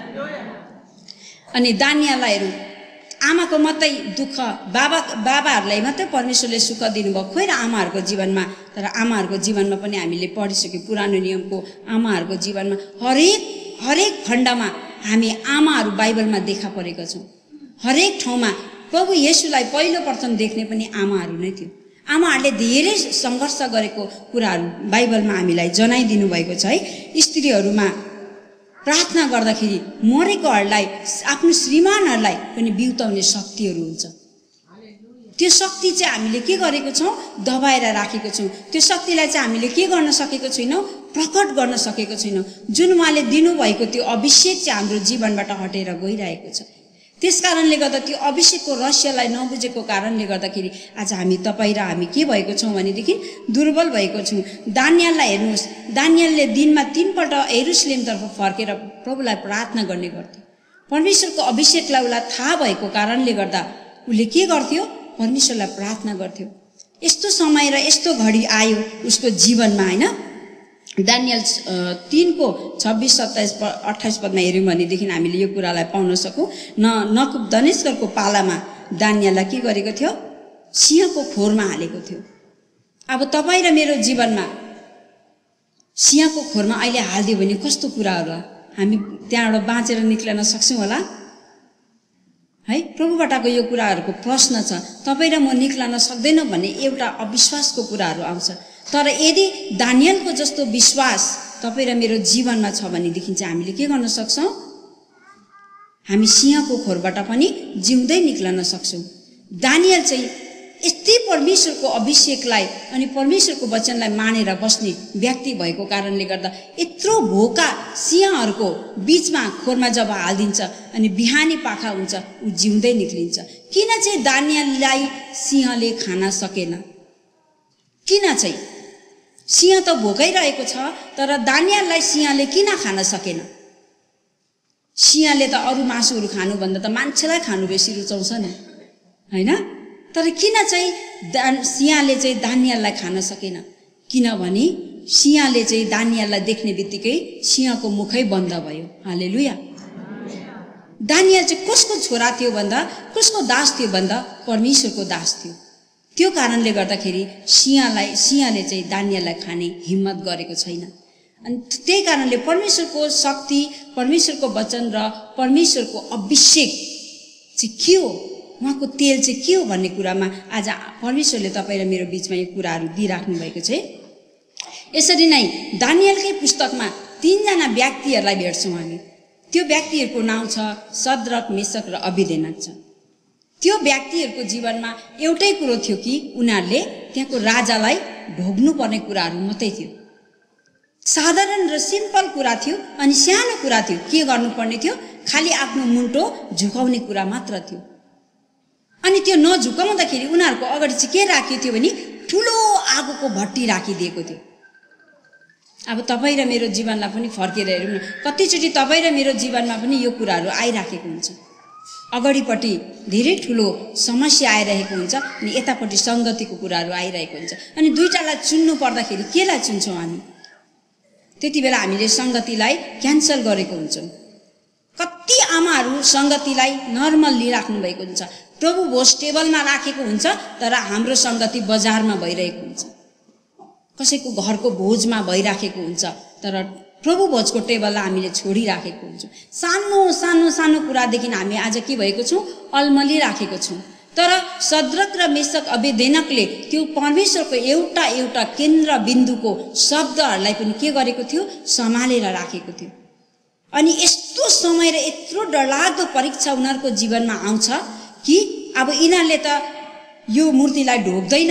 Speaker 2: अनि दानियललाई हेरौँ, आमाको मात्रै दुःख, बाबाहरूलाई मात्रै परमेश्वरले सुख दिनुभयो, खोइ र आमाहरूको जीवनमा। तर आमाहरूको जीवनमा पनि हामीले पढिसक्यो, पुरानो नियमको आमाहरूको जीवनमा हरेक खण्डमा हामी आमाहरू बाइबलमा देखा परेका छौँ। हरेक ठाउँमा प्रभु येशूलाई पहिलो प्रथम देख्ने पनि आमाहरू नै थियो। आमाहरूले धेरै सङ्घर्ष गरेको कुराहरू बाइबलमा हामीलाई जनाइदिनु भएको छ है। स्त्रीहरूमा प्रार्थना गर्दाखेरि मरेकोहरूलाई, आफ्नो श्रीमानहरूलाई पनि बिउताउने शक्तिहरू हुन्छ। त्यो शक्ति चाहिँ हामीले के गरेको छौँ? दबाएर राखेको छौँ। त्यो शक्तिलाई चाहिँ हामीले के गर्न सकेको छैनौँ? प्रकट गर्न सकेको छैनौँ। जुन उहाँले दिनुभएको त्यो अभिषेक चाहिँ हाम्रो जीवनबाट हटेर गइरहेको छ। त्यसकारणले गर्दा त्यो अभिषेकको रहस्यलाई नबुझेको कारणले गर्दाखेरि आज हामी तपाईँ र हामी के भएको छौँ भनेदेखि दुर्बल भएको छौँ। दानियललाई हेर्नुहोस्, दानियलले दिनमा 3 पल्ट यरुशलेमतर्फ फर्केर प्रभुलाई प्रार्थना गर्ने गर्थ्यो। परमेश्वरको अभिषेकलाई उसलाई थाहा भएको कारणले गर्दा उसले के गर्थ्यो? परमेश्वरलाई प्रार्थना गर्थ्यो। यस्तो समय र यस्तो घडी आयो उसको जीवनमा, होइन? दानियल 3:26-27-28 पदमा हेऱ्यौँ भनेदेखि हामीले यो कुरालाई पाउन सकौँ। नबुकदनेस्सरको पालामा दानियललाई के गरेको थियो? सिंहको खोरमा हालेको थियो। अब तपाईँ र मेरो जीवनमा सिंहको खोरमा अहिले हालिदियो भने कस्तो कुरा होला? हामी त्यहाँबाट बाँचेर निक्लन सक्छौँ होला है? प्रभुबाटको यो कुराहरूको प्रश्न छ। तपाईँ र म निक्लन सक्दैनौँ भने एउटा अविश्वासको कुराहरू आउँछ। तर यदि दानियलको जस्तो विश्वास तपाईँ र मेरो जीवनमा छ भनेदेखि चाहिँ हामीले के गर्न सक्छौँ? हामी सिंहको खोरबाट पनि जिउँदै निक्लन सक्छौँ। दानियल चाहिँ यस्तै परमेश्वरको अभिषेकलाई अनि परमेश्वरको वचनलाई मानेर बस्ने व्यक्ति भएको कारणले गर्दा यत्रो भोका सिंहहरूको बीचमा खोरमा जब हालिदिन्छ अनि बिहानी पाखा हुन्छ, ऊ जिउँदै निक्लिन्छ। किन चाहिँ दानियललाई सिंहले खान सकेन? किन चाहिँ? सिंह त भोकाइरहेको छ, तर दानियललाई सिंहले किन खान सकेन? सिंहले त अरू मासुहरू खानुभन्दा त मान्छेलाई खानु बेसी रुचाउँछ नि, होइन? तर किन चाहिँ सिंहले चाहिँ दानियललाई खान सकेन? किनभने सिंहले चाहिँ दानियललाई देख्ने बित्तिकै सिंहको मुखै बन्द भयो। हालेलुया। दानियल चाहिँ कसको छोरा थियो भन्दा, कसको दास थियो भन्दा परमेश्वरको दास थियो। त्यो कारणले गर्दाखेरि सिंहले चाहिँ दानियललाई खाने हिम्मत गरेको छैन। अनि त्यही कारणले परमेश्वरको शक्ति, परमेश्वरको वचन र परमेश्वरको अभिषेक चाहिँ के हो, उहाँको तेल चाहिँ के हो भन्ने कुरामा आज परमेश्वरले तपाईँ र मेरो बिचमा यो कुराहरू दिइराख्नु भएको छ। यसरी नै दानियलकै पुस्तकमा 3 जना व्यक्तिहरूलाई भेट्छौँ हामी। त्यो व्यक्तिहरूको नाउँ छ सद्रक, मेशक र अबेदनगो छ। त्यो व्यक्तिहरूको जीवनमा एउटै कुरो थियो कि उनीहरूले त्यहाँको राजालाई ढोग्नुपर्ने कुराहरू मात्रै थियो। साधारण र सिम्पल कुरा थियो अनि सानो कुरा थियो। के गर्नुपर्ने थियो? खालि आफ्नो मुन्टो झुकाउने कुरा मात्र थियो। अनि त्यो नझुकाउँदाखेरि उनीहरूको अगाडि चाहिँ के राखिएको थियो भने ठुलो आगोको भट्टी राखिदिएको थियो। अब तपाईँ र मेरो जीवनलाई पनि फर्केर हेरौँ न, कतिचोटि तपाईँ र मेरो जीवनमा पनि यो कुराहरू आइराखेको हुन्छ। अगाडिपट्टि धेरै ठुलो समस्या आइरहेको हुन्छ अनि यतापट्टि सङ्गतिको कुराहरू आइरहेको हुन्छ। अनि दुईटालाई चुन्नु पर्दाखेरि केलाई चुन्छौँ हामी? त्यति बेला हामीले सङ्गतिलाई क्यान्सल गरेको हुन्छौँ। कति आमाहरू सङ्गतिलाई नर्मल लिइराख्नु भएको हुन्छ। प्रभु भोज टेबलमा राखेको हुन्छ तर हाम्रो सङ्गति बजारमा भइरहेको हुन्छ। कसैको घरको भोजमा भइराखेको हुन्छ तर प्रभु भोजको टेबललाई हामीले छोडिराखेको हुन्छौँ। सानो सानो सानो कुरादेखि हामी आज के भएको छौँ? अल्मली राखेको छौँ। तर सद्रक र मेशक अबेदनगोले त्यो परमेश्वरको एउटा एउटा केन्द्र बिन्दुको शब्दहरूलाई पनि के गरेको थियो? सम्हालेर राखेको थियो। अनि यस्तो समय र यत्रो डरलाग्दो परीक्षा उनीहरूको जीवनमा आउँछ कि अब यिनीहरूले त यो मूर्तिलाई ढोक्दैन।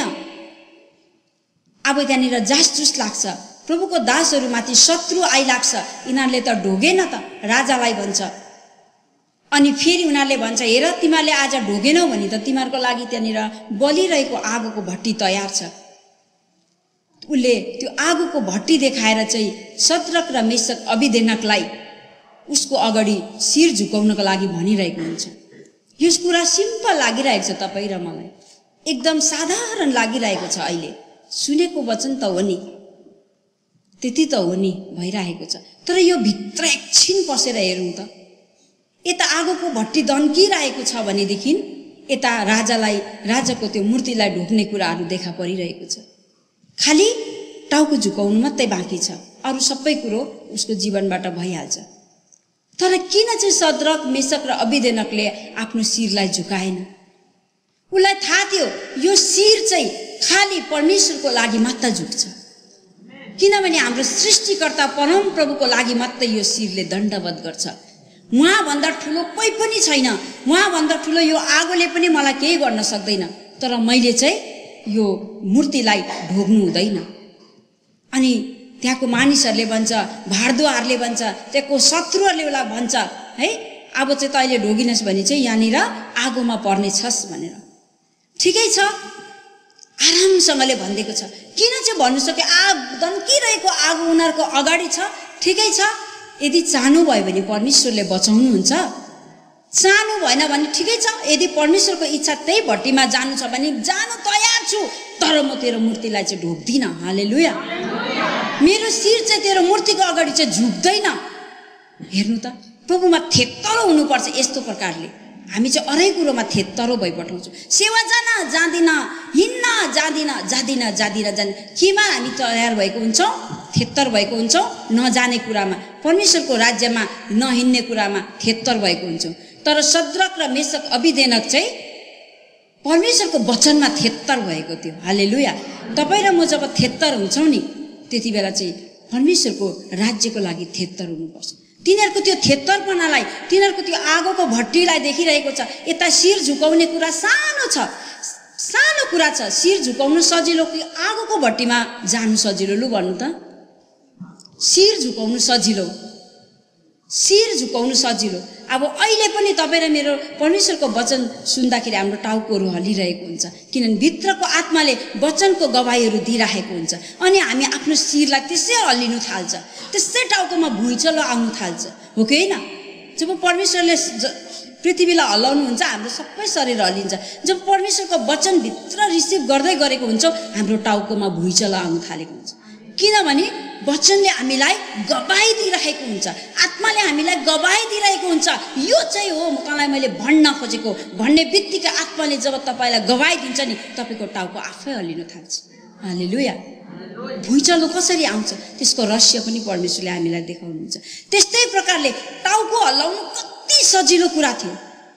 Speaker 2: अब त्यहाँनिर जासजुस लाग्छ, प्रभुको दासहरूमाथि शत्रु आइलाग्छ। यिनीहरूले त ढोगेन त, राजालाई भन्छ। अनि फेरि उनीहरूले भन्छ, हेर तिमीहरूले आज ढोगेनौ भने त तिमीहरूको लागि त्यहाँनिर बलिरहेको आगोको भट्टी तयार छ। उसले त्यो आगोको भट्टी देखाएर चाहिँ सद्रक र मेशक अबेदनगोलाई उसको अगाडि शिर झुकाउनको लागि भनिरहेको हुन्छ। यो कुरा सिम्पल लागिरहेको छ तपाईँ र मलाई, एकदम साधारण लागिरहेको छ। अहिले सुनेको वचन त हो नि, त्यति त हो नि भइरहेको छ। तर यो भित्र एकछिन पसेर हेरौँ त, यता आगोको भट्टी दन्किरहेको छ भनेदेखि यता राजाको त्यो मूर्तिलाई ढोक्ने कुराहरू देखा परिरहेको छ। खालि टाउको झुकाउनु मात्रै बाँकी छ, अरू सबै कुरो उसको जीवनबाट भइहाल्छ। तर किन चाहिँ सद्रक, मेशक र अबेदनगोले आफ्नो शिरलाई झुकाएन? उसलाई थाहा थियो यो शिर चाहिँ खालि परमेश्वरको लागि मात्र झुक्छ। किनभने हाम्रो सृष्टिकर्ता परम प्रभुको लागि मात्रै यो शिरले दण्डवत गर्छ। उहाँभन्दा ठुलो कोही पनि छैन, उहाँभन्दा ठुलो यो आगोले पनि मलाई केही गर्न सक्दैन। तर मैले चाहिँ यो मूर्तिलाई ढोग्नु हुँदैन। अनि त्यहाँको मानिसहरूले भन्छ, भारद्वारले भन्छ, त्यहाँको शत्रुहरूले उसलाई भन्छ, है अब चाहिँ तैँले ढोगिनस् भने चाहिँ यहाँनिर आगोमा पर्ने छस् भनेर। ठिकै छ, आरामसँगले भनिदिएको छ। किन चाहिँ भन्नु सक्यो आग दन्किरहेको आगो उनीहरूको अगाडि छ। ठिकै छ, यदि चाहनुभयो भने परमेश्वरले बचाउनुहुन्छ, चाहनु भएन भने ठिकै छ। यदि परमेश्वरको इच्छा त्यही भट्टीमा जानु छ भने जानु तयार छु, तर म तेरो मूर्तिलाई चाहिँ ढोक्दिनँ। हालेलुया। मेरो शिर चाहिँ तेरो मूर्तिको अगाडि चाहिँ झुक्दैन। हेर्नु त, प्रभुमा थेत्तरो हुनुपर्छ। यस्तो प्रकारले हामी चाहिँ अरै कुरोमा थेत्तरो भइपठाउँछौँ। सेवा जान जाँदिन, हिँड्न जाँदिन, जाँदिन जाँदिन जाँदिन, केमा हामी तयार भएको हुन्छौँ? थेत्तर भएको हुन्छौँ। नजाने कुरामा, परमेश्वरको राज्यमा नहिँड्ने कुरामा थेत्तर भएको हुन्छौँ। तर सद्रक र मेशक अभिदेनक चाहिँ परमेश्वरको वचनमा थेत्तर भएको थियो। हालेलुया। तपाईँ र म जब थेत्तर हुन्छौँ नि, त्यति बेला चाहिँ परमेश्वरको राज्यको लागि थेत्तर हुनुपर्छ। तिनीहरूको त्यो थेत्तरपनालाई, तिनीहरूको त्यो आगोको भट्टीलाई देखिरहेको छ। यता शिर झुकाउने कुरा सानो छ, सानो कुरा छ। शिर झुकाउनु सजिलो कि आगोको भट्टीमा जानु सजिलो? लु भन्नु त। शिर झुकाउनु सजिलो, शिर झुकाउनु सजिलो। अब अहिले पनि तपाईँ र मेरो परमेश्वरको वचन सुन्दाखेरि हाम्रो टाउकोहरू हलिरहेको हुन्छ, किनभने भित्रको आत्माले वचनको गवाहीहरू दिइराखेको हुन्छ। अनि हामी आफ्नो शिरलाई त्यसै हल्लिनु थाल्छ, त्यसै टाउकोमा भुइँचलो आउनु थाल्छ, हो कि होइन? जब परमेश्वरले पृथ्वीलाई हल्लाउनुहुन्छ, हाम्रो सबै शरीर हल्लिन्छ। जब परमेश्वरको वचन भित्र रिसिभ गर्दै गरेको हुन्छौँ, हाम्रो टाउकोमा भुइँचलो आउनु थालेको हुन्छ। किनभने वचनले हामीलाई गवाही दिइरहेको हुन्छ, आत्माले हामीलाई गवाही दिइरहेको हुन्छ। यो चाहिँ हो तँलाई मैले भन्न खोजेको भन्ने बित्तिकै आत्माले जब तपाईँलाई गवाही दिन्छ नि, तपाईँको टाउको आफै हल्लिन थाल्छ। हालेलुया। भुइँचलो कसरी आउँछ त्यसको रहस्य पनि परमेश्वरले हामीलाई देखाउनुहुन्छ। त्यस्तै प्रकारले टाउको हल्लाउनु कति सजिलो कुरा थियो,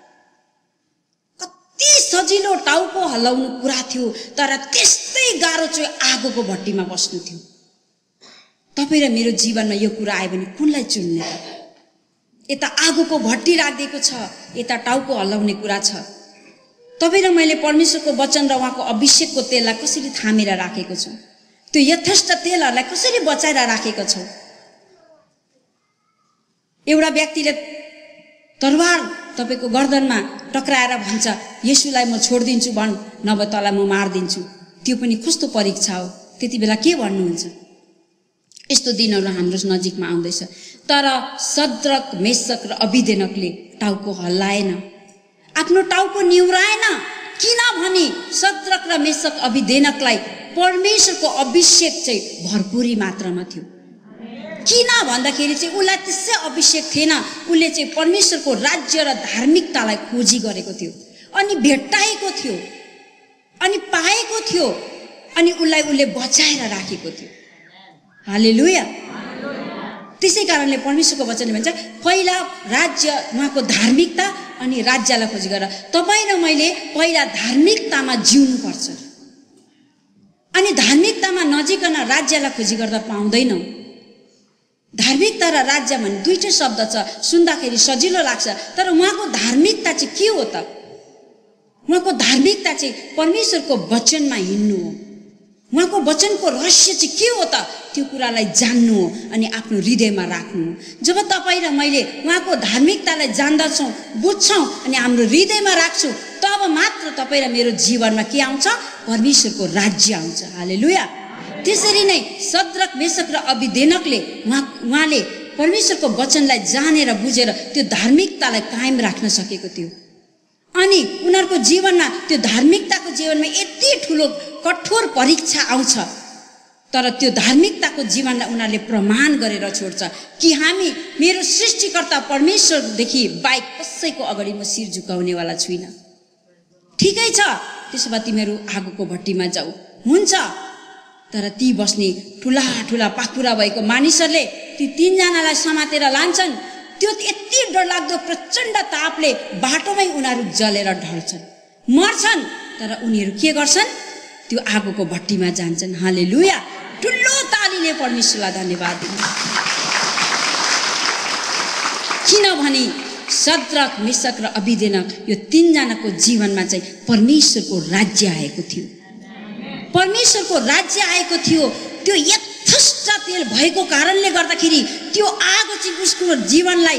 Speaker 2: कति सजिलो टाउको हल्लाउनु कुरा थियो। तर त्यस्तै गाह्रो चाहिँ आगोको भट्टीमा बस्नु थियो। तपाईँ र मेरो जीवनमा यो कुरा आयो भने कुनलाई चुन्ने त? यता आगोको भट्टी राखिदिएको छ, यता टाउको हल्लाउने कुरा छ। तपाईँ र मैले परमेश्वरको वचन र उहाँको अभिषेकको तेललाई कसरी थामेर राखेको छौँ? त्यो यथेष्ट तेलहरूलाई कसरी बचाएर राखेको छौँ? एउटा व्यक्तिले तरवार तपाईँको गर्दनमा टक्राएर भन्छ, येशूलाई म छोडिदिन्छु भन्, नभए तँलाई म मारिदिन्छु। त्यो पनि कस्तो परीक्षा हो? त्यति बेला के भन्नुहुन्छ? यस्तो दिनहरू हाम्रो नजिकमा आउँदैछ। तर सद्रक, मेशक र अभिदेनकले टाउको हल्लाएन, आफ्नो टाउको निहुराएन। किनभने सद्रक र मेशक अभिदेनकलाई परमेश्वरको अभिषेक चाहिँ भरपुरी मात्रामा थियो। किन भन्दाखेरि चाहिँ उसलाई त्यसै अभिषेक थिएन। उसले चाहिँ परमेश्वरको राज्य र धार्मिकतालाई खोजी गरेको थियो, अनि भेट्टाएको थियो, अनि पाएको थियो, अनि उसलाई उसले बचाएर राखेको थियो। हालेलुया। त्यसै कारणले परमेश्वरको वचनले भन्छ, पहिला राज्य, उहाँको धार्मिकता अनि राज्यलाई खोजी गर। तपाईँ र मैले पहिला धार्मिकतामा जिउनुपर्छ, अनि धार्मिकतामा नजिकन राज्यलाई खोजी गर्दा पाउँदैनौँ। धार्मिकता र राज्य भन्ने दुईटै शब्द छ, सुन्दाखेरि सजिलो लाग्छ। तर उहाँको धार्मिकता चाहिँ के हो त? उहाँको धार्मिकता चाहिँ परमेश्वरको वचनमा हिँड्नु हो। उहाँको वचनको रहस्य चाहिँ के हो त? त्यो कुरालाई जान्नु हो अनि आफ्नो हृदयमा राख्नु हो। जब तपाईँ र मैले उहाँको धार्मिकतालाई जान्दछौँ, बुझ्छौँ अनि हाम्रो हृदयमा राख्छौँ, तब मात्र तपाईँ र मेरो जीवनमा के आउँछ? परमेश्वरको राज्य आउँछ। हालेलुया। त्यसरी नै सद्रक, मेशक र अभिदेनकले उहाँले परमेश्वरको वचनलाई जानेर बुझेर त्यो धार्मिकतालाई कायम राख्न सकेको थियो। अनि उनीहरूको जीवनमा, त्यो धार्मिकताको जीवनमा यति ठुलो कठोर परीक्षा आउँछ, तर त्यो धार्मिकताको जीवनलाई उनीहरूले प्रमाण गरेर छोड्छ कि हामी, मेरो सृष्टिकर्ता परमेश्वरदेखि बाहेक कसैको अगाडि म शिर झुकाउनेवाला छुइनँ। ठिकै छ, त्यसो भए तिमीहरू आगोको भट्टीमा जाऊ, हुन्छ। तर ती बस्ने ठुला ठुला पाखुरा भएको मानिसहरूले ती तीनजनालाई समातेर लान्छन्। त्यो यति डरलाग्दो प्रचण्ड तापले बाटोमै उनीहरू जलेर ढल्छन्, मर्छन्। तर उनीहरू के गर्छन्? त्यो आगोको भट्टीमा जान्छन्। हालेलुया। ठुलो तालीले परमेश्वरलाई धन्यवाद दिनु। किनभने सद्रक, मेशक र अभिदेनक यो तीनजनाको जीवनमा चाहिँ परमेश्वरको राज्य आएको थियो। परमेश्वरको राज्य आएको थियो। त्यो यथेष्ट तेल भएको कारणले गर्दाखेरि त्यो आगो चाहिँ उसको जीवनलाई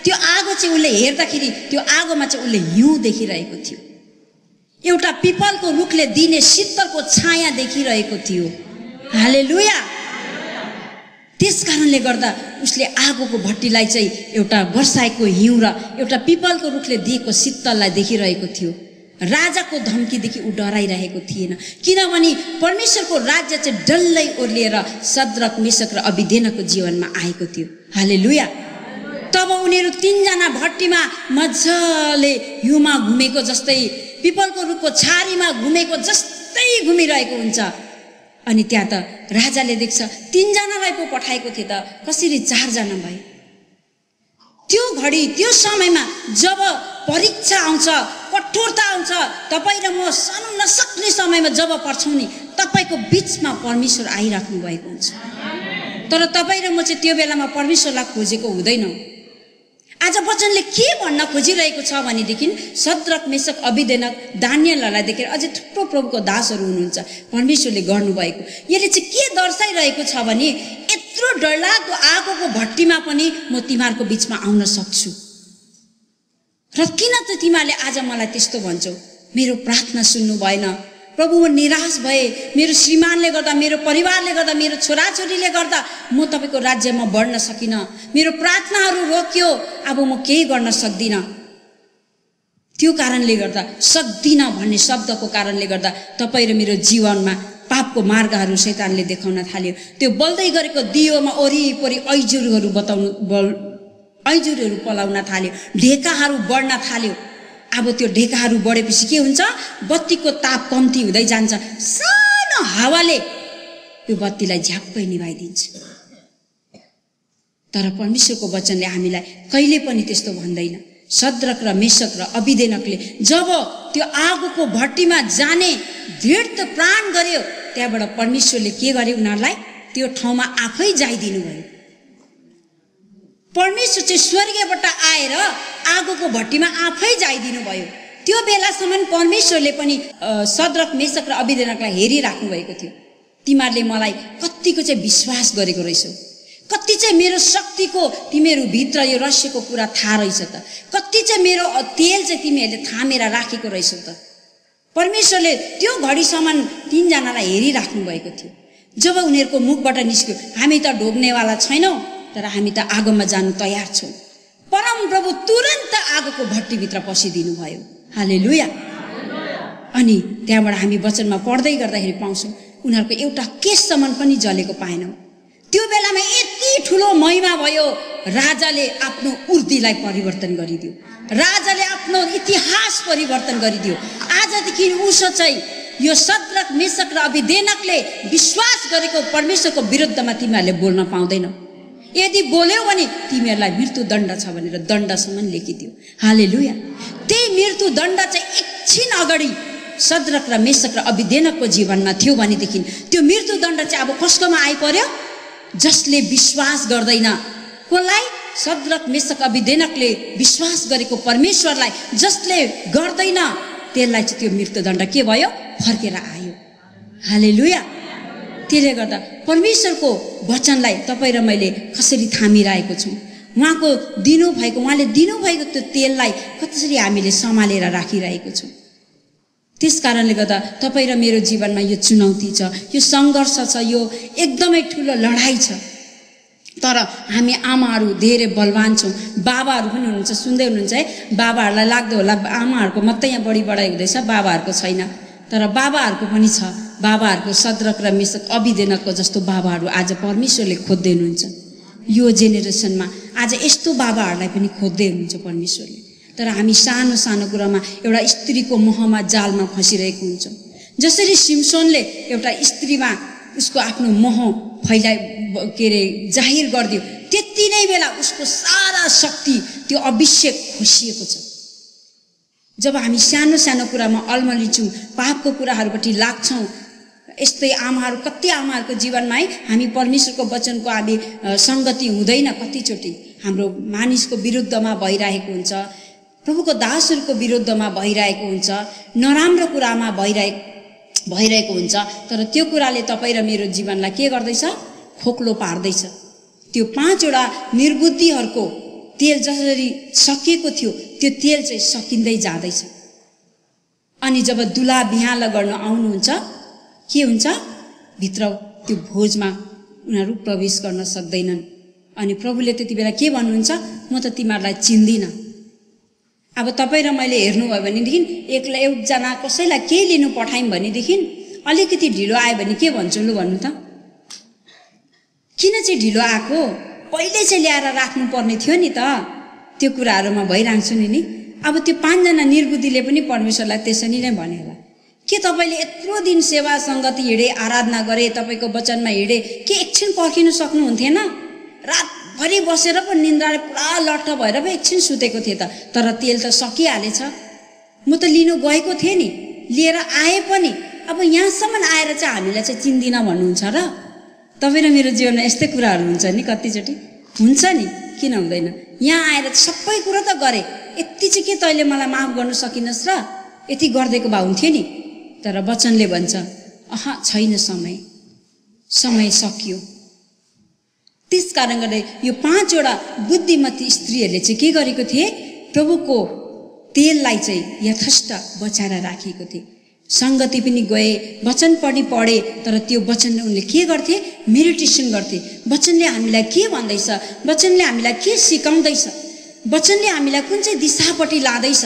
Speaker 2: त्यो आगो चाहिँ उसले हेर्दाखेरि त्यो आगोमा चाहिँ उसले हिउँ देखिरहेको थियो, एउटा पिपलको रुखले दिने शीतलको छाया देखिरहेको थियो। हालेलुया। त्यस कारणले गर्दा उसले आगोको भट्टीलाई चाहिँ एउटा वर्षाएको हिउँ र एउटा पिपलको रुखले दिएको शीतललाई देखिरहेको थियो। राजाको धम्कीदेखि ऊ डराइरहेको थिएन, किनभने परमेश्वरको राज्य चाहिँ डल्लै ओर्लिएर सद्रक मेशक र अबेदनेगोको जीवनमा आएको थियो। हालेलुया। तब उनीहरू तीनजना भट्टीमा मजाले हिउँमा घुमेको जस्तै, पिपलको रुखको छारीमा घुमेको जस्तै घुमिरहेको हुन्छ। अनि त्यहाँ त राजाले देख्छ तीनजनालाई पो पठाएको थिए त कसरी चारजना भए। त्यो घडी त्यो समयमा जब परीक्षा आउँछ, कठोरता आउँछ, तपाईँ र म सहन नसक्ने समयमा जब पर्छौँ नि, तपाईँको बिचमा परमेश्वर आइराख्नु भएको हुन्छ। तर तपाईँ र म चाहिँ त्यो बेलामा परमेश्वरलाई खोजेको हुँदैनौँ। आज वचनले के भन्न खोजिरहेको छ भनेदेखि सद्रक मेशक अबेदनेगो दानियलहरूलाई देखेर अझै थुप्रो प्रभुको दासहरू हुनुहुन्छ परमेश्वरले गर्नुभएको। यसले चाहिँ के दर्शाइरहेको छ भने यत्रो डरलाग्दो आगोको भट्टीमा पनि म तिमीहरूको बिचमा आउन सक्छु। र किन त तिमीहरूले आज मलाई त्यस्तो भन्छौ? मेरो प्रार्थना सुन्नु भएन प्रभु, म निराश भए, मेरो श्रीमानले गर्दा, मेरो परिवारले गर्दा, मेरो छोराछोरीले गर्दा म तपाईँको राज्यमा बढ्न सकिनँ, मेरो प्रार्थनाहरू रोक्यो, अब म केही गर्न सक्दिनँ। त्यो कारणले गर्दा सक्दिनँ भन्ने शब्दको कारणले गर्दा तपाईँ र मेरो जीवनमा पापको मार्गहरू शैतानले देखाउन थाल्यो। त्यो बल्दै गरेको दियोमा वरिपरि ऐजुरहरू ऐजुरहरू पलाउन थाल्यो, ढेकाहरू बढ्न थाल्यो। अब त्यो ढेकाहरू बढेपछि के हुन्छ? बत्तीको ताप कम्ती हुँदै जान्छ, सानो हावाले त्यो बत्तीलाई झ्याप्पै निभाइदिन्छ। तर परमेश्वरको वचनले हामीलाई कहिले पनि त्यस्तो भन्दैन। सद्रक र मेशक र अबेदनेगोले जब त्यो आगोको भट्टीमा जाने दृढ प्राण गर्यो, त्यहाँबाट परमेश्वरले के गर्यो? उनीहरूलाई त्यो ठाउँमा आफै जाइदिनु भयो। परमेश्वर चाहिँ स्वर्गबाट आएर आगोको भट्टीमा आफै जाइदिनु भयो। त्यो बेलासम्म परमेश्वरले पनि सद्रक मेशक र अबेदनेगोलाई हेरिराख्नु भएको थियो। तिमीहरूले मलाई कतिको चाहिँ विश्वास गरेको रहेछौ, कति चाहिँ मेरो शक्तिको तिमीहरू भित्र यो रहस्यको कुरा थाहा रहेछ त, कति चाहिँ मेरो तेल चाहिँ तिमीहरूले थामेर राखेको रहेछौ त। परमेश्वरले त्यो घडीसम्म तीनजनालाई हेरिराख्नु भएको थियो। जब उनीहरूको मुखबाट निस्क्यो, हामी त ढोग्नेवाला छैनौँ, तर हामी त आगोमा जानु तयार छौँ, परम प्रभु तुरन्त आगोको भट्टीभित्र पसिदिनु भयो। हालेलुया। अनि त्यहाँबाट हामी वचनमा पढ्दै गर्दाखेरि पाउँछौँ उनीहरूको एउटा केससम्म पनि जलेको पाएनौँ। त्यो बेलामा यति ठुलो महिमा भयो, राजाले आफ्नो उर्दीलाई परिवर्तन गरिदियो, राजाले आफ्नो इतिहास परिवर्तन गरिदियो। आजदेखि उसो चाहिँ यो सद्रक मेशक र अबेदनेगोले विश्वास गरेको परमेश्वरको विरुद्धमा तिमीहरूले बोल्न पाउँदैनौ। यदि बोल्यौ भने तिमीहरूलाई मृत्युदण्ड छ भनेर दण्डसम्म लेखिदियो। हालेलुया। त्यही मृत्युदण्ड चाहिँ एकछिन अगाडि सद्रक र मेशक र अबेदनेगोको जीवनमा थियो भनेदेखि त्यो मृत्युदण्ड चाहिँ अब कसकोमा आइपर्यो? जसले विश्वास गर्दैन। कसलाई? सद्रक मेशक अबेदनेगोले विश्वास गरेको परमेश्वरलाई जसले गर्दैन त्यसलाई चाहिँ त्यो मृत्युदण्ड के भयो? फर्केर आयो। हालेलुया। त्यसले गर्दा परमेश्वरको वचनलाई तपाईँ र मैले कसरी थामिरहेको छौँ, उहाँले दिनुभएको त्यो तेललाई कसरी हामीले सम्हालेर राखिरहेको छौँ। त्यस कारणले गर्दा तपाईँ र मेरो जीवनमा यो चुनौती छ, यो सङ्घर्ष छ, यो एकदमै ठुलो लडाइँ छ। तर हामी आमाहरू धेरै बलवान छौँ। बाबाहरू पनि हुनुहुन्छ, सुन्दै हुनुहुन्छ है, बाबाहरूलाई लाग्दो होला आमाहरूको मात्रै यहाँ बढी बढाइ हुँदैछ, बाबाहरूको छैन। तर बाबाहरूको पनि छ। बाबाहरूको सद्रक र मेशक अबेदनेगोको जस्तो बाबाहरू आज परमेश्वरले खोज्दै हुनुहुन्छ। यो जेनेरेसनमा आज यस्तो बाबाहरूलाई पनि खोज्दै हुनुहुन्छ परमेश्वरले। तर हामी सानो सानो कुरामा एउटा स्त्रीको मोहमा जालमा फसिरहेको हुन्छौँ। जसरी सिम्सोनले एउटा स्त्रीमा उसको आफ्नो मोह जाहिर गरिदियो, त्यति नै बेला उसको सारा शक्ति त्यो अभिषेक खोसिएको छ। जब हामी सानो सानो कुरामा अल्मलिन्छौँ, पापको कुराहरूपट्टि लाग्छौँ, यस्तै आमाहरू, कति आमाहरूको जीवनमा है हामी परमेश्वरको वचनको हामी सङ्गति हुँदैन, कतिचोटि हाम्रो मानिसको विरुद्धमा भइरहेको हुन्छ, प्रभुको दासहरूको विरुद्धमा भइरहेको हुन्छ, नराम्रो कुरामा भइरहेको हुन्छ। तर त्यो कुराले तपाईँ र मेरो जीवनलाई के गर्दैछ? खोक्लो पार्दैछ। त्यो 5 वटा निर्बुद्धिहरूको तेल जसरी सकिएको थियो त्यो तेल चाहिँ सकिँदै जाँदैछ। अनि जब दुला बिहान गर्न आउनुहुन्छ के हुन्छ, भित्र त्यो भोजमा उनीहरू प्रवेश गर्न सक्दैनन्। अनि प्रभुले त्यति बेला के भन्नुहुन्छ, म त तिमीहरूलाई चिन्दिनँ। अब तपाईँ र मैले हेर्नुभयो भनेदेखि एकजना कसैलाई केही लिनु पठायौँ भनेदेखि अलिकति ढिलो आयो भने के भन्छु लु भन्नु त, किन चाहिँ ढिलो आएको, पहिले चाहिँ ल्याएर राख्नुपर्ने थियो नि त। त्यो कुराहरूमा भइरहन्छु नि। अब त्यो 5 जना निर्बुद्धिले पनि परमेश्वरलाई त्यसरी नै भने होला, के तपाईँले यत्रो दिन सेवा सङ्गति हिँडे, आराधना गरे, तपाईँको वचनमा हिँडे, के एकछिन पर्खिनु सक्नुहुन्थेन? रातभरि बसेर पो निन्द्राले पुरा लट्ठ भएर पो एकछिन सुतेको थिएँ त, तर तेल त सकिहालेछ। म त लिनु गएको थिएँ नि, लिएर आएँ पनि। अब यहाँसम्म आएर चाहिँ हामीलाई चाहिँ चिन्दिनँ भन्नुहुन्छ र? तपाईँ र मेरो जीवनमा यस्तै कुराहरू हुन्छ नि, कतिचोटि हुन्छ नि, किन हुँदैन? यहाँ आएर सबै कुरो त गरेँ, यति चाहिँ के तैँले मलाई माफ गर्नु सकिनस् र? यति गरिदिएको भए हुन्थ्यो नि। तर वचनले भन्छ छैन, समय सकियो। त्यस कारण गर्दा यो 5 वटा बुद्धिमती स्त्रीहरूले चाहिँ के गरेको थिए, प्रभुको तेललाई चाहिँ यथेष्ट बचाएर राखेको थिए। सङ्गति पनि गए, वचन पनि पढे, तर त्यो वचनले उनले के गर्थे, मेडिटेसन गर्थे। वचनले हामीलाई के भन्दैछ, वचनले हामीलाई के सिकाउँदैछ, वचनले हामीलाई कुन चाहिँ दिशापट्टि लाँदैछ,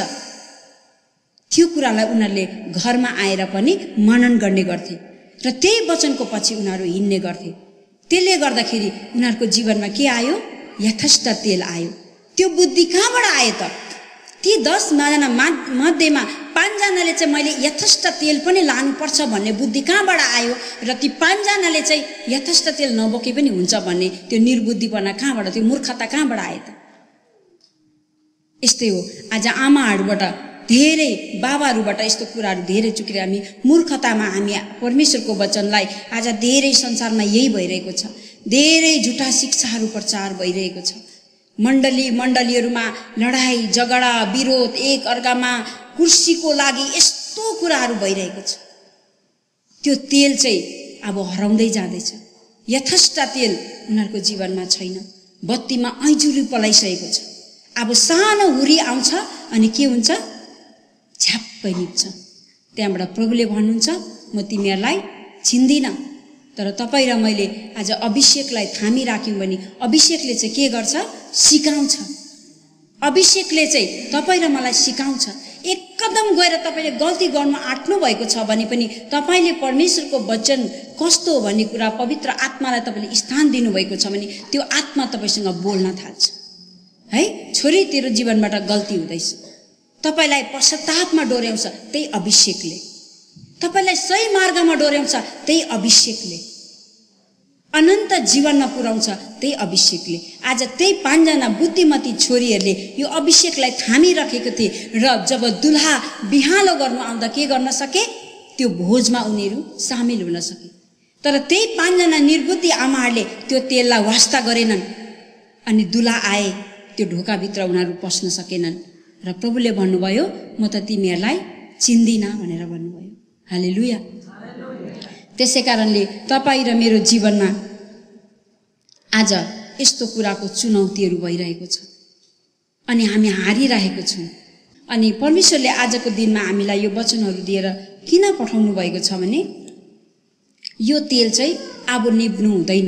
Speaker 2: त्यो कुरालाई उनीहरूले घरमा आएर पनि मनन गर्ने गर्थे र त्यही वचनको पछि उनीहरू हिँड्ने गर्थे। त्यसले गर्दाखेरि उनीहरूको जीवनमा के आयो, यथेष्ट तेल आयो। त्यो बुद्धि कहाँबाट आयो त? ती 10 जना मध्येमा 5 जनाले चाहिँ मैले यथेष्ट तेल पनि लानुपर्छ भन्ने बुद्धि कहाँबाट आयो र ती 5 जनाले चाहिँ यथेष्ट तेल नबोके पनि हुन्छ भन्ने त्यो निर्बुद्धिपना कहाँबाट, त्यो मूर्खता कहाँबाट आयो त? यस्तै हो, आज आमाहरूबाट धेरै, बाबाहरूबाट यस्तो कुराहरू धेरै चुकेर हामी मूर्खतामा हामी परमेश्वरको वचनलाई आज धेरै संसारमा यही भइरहेको छ। धेरै झुटा शिक्षाहरू प्रचार भइरहेको छ। मण्डलीहरूमा लडाई झगडा विरोध, एक अर्कामा कुर्सीको लागि यस्तो कुराहरू भइरहेको छ। त्यो तेल चाहिँ अब हराउँदै जाँदैछ। यथेष्ट तेल उनीहरूको जीवनमा छैन। बत्तीमा ऐजुरी पलाइसकेको छ। अब सानो हुरी आउँछ अनि के हुन्छ, छ्याप्पै निप्छ। त्यहाँबाट प्रभुले भन्नुहुन्छ, म तिमीहरूलाई चिन्दिनँ। तर तपाईँ र मैले आज अभिषेकलाई थामिराख्यौँ भने अभिषेकले चाहिँ के गर्छ, सिकाउँछ। अभिषेकले चाहिँ तपाईँ र मलाई सिकाउँछ। एक कदम गएर तपाईँले गल्ती गर्नु आँट्नु भएको छ भने पनि तपाईँले परमेश्वरको वचन कस्तो हो भन्ने कुरा, पवित्र आत्मालाई तपाईँले स्थान दिनुभएको छ भने त्यो आत्मा तपाईँसँग बोल्न थाल्छ। है, छोरी तेरो जीवनबाट गल्ती हुँदैछ, तपाईँलाई पश्चातापमा डोर्याउँछ त्यही अभिषेकले, तपाईँलाई सही मार्गमा डोर्याउँछ त्यही अभिषेकले, अनन्त जीवनमा पुर्याउँछ त्यही अभिषेकले। आज त्यही 5 जना बुद्धिमती छोरीहरूले यो अभिषेकलाई थामिराखेको थिए र जब दुल्हा बिहालो गर्नु आउँदा के गर्न सके, त्यो भोजमा उनीहरू सामेल हुन सके। तर त्यही 5 जना निर्बुद्धि आमाहरूले त्यो तेललाई वास्ता गरेनन् अनि दुल्हा आए, त्यो ढोकाभित्र उनीहरू पस्न सकेनन् र प्रभुले भन्नुभयो, म त तिमीहरूलाई चिन्दिनँ भनेर भन्नुभयो। हालेलुया। त्यसै कारणले तपाईँ र मेरो जीवनमा आज यस्तो कुराको चुनौतीहरू भइरहेको छ अनि हामी हारिरहेको छौँ। अनि परमेश्वरले आजको दिनमा हामीलाई यो वचनहरू दिएर किन पठाउनु भएको छ भने यो तेल चाहिँ अब निभ्नु हुँदैन।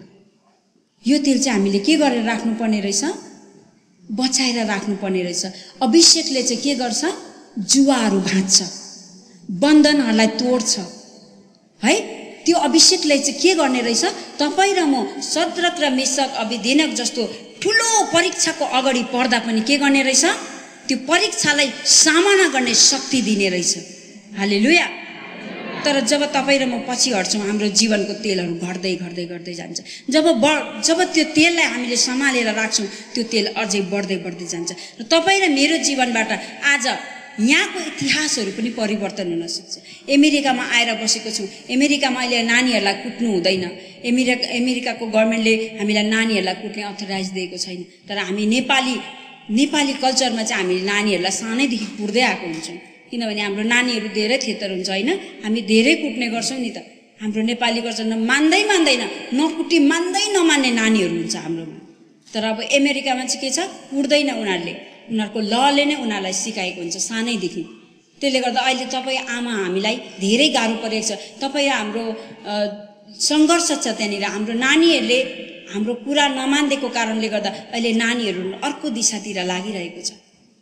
Speaker 2: यो तेल चाहिँ हामीले के गरेर राख्नुपर्ने रहेछ, बचाएर राख्नुपर्ने रहेछ। अभिषेकले चाहिँ के गर्छ, जुवाहरू भाँच्छ, बन्धनहरूलाई तोड्छ। है, त्यो अभिषेकले चाहिँ के गर्ने रहेछ, तपाईँ र म सद्रक र मेशक अबेदनेगो जस्तो ठुलो परीक्षाको अगाडि पर्दा पनि के गर्ने रहेछ, त्यो परीक्षालाई सामना गर्ने शक्ति दिने रहेछ। हालेलुया। तर जब तपाईँ र म पछि हट्छौँ, हाम्रो जीवनको तेलहरू घट्दै घट्दै घट्दै जान्छ। जब त्यो तेललाई हामीले सम्हालेर राख्छौँ, त्यो तेल अझै बढ्दै बढ्दै जान्छ। र तपाईँ र मेरो जीवनबाट आज यहाँको इतिहासहरू पनि परिवर्तन हुन सक्छ। अमेरिकामा आएर बसेको छौँ, अमेरिकामा अहिले नानीहरूलाई कुट्नु हुँदैन। अमेरिकाको गभर्मेन्टले हामीलाई नानीहरूलाई कुट्ने अथोराइज दिएको छैन। तर हामी नेपाली कल्चरमा चाहिँ हामीले नानीहरूलाई सानैदेखि कुट्दै आएको हुन्छौँ। किनभने हाम्रो नानीहरू धेरै थेतर हुन्छ होइन, हामी धेरै कुट्ने गर्छौँ नि त। हाम्रो नेपाली कल्चरमा मान्दैन, नकुटी मान्दै नमान्ने नानीहरू हुन्छ हाम्रोमा। तर अब अमेरिकामा चाहिँ के छ, उड्दैन उनीहरूले, उनीहरूको लले नै उनीहरूलाई सिकाएको हुन्छ सानैदेखि। त्यसले गर्दा अहिले तपाईँ आमा हामीलाई धेरै गाह्रो परेको छ। तपाईँ हाम्रो सङ्घर्ष छ त्यहाँनिर। हाम्रो नानीहरूले हाम्रो कुरा नमान्देको कारणले गर्दा अहिले नानीहरू अर्को दिशातिर लागिरहेको छ।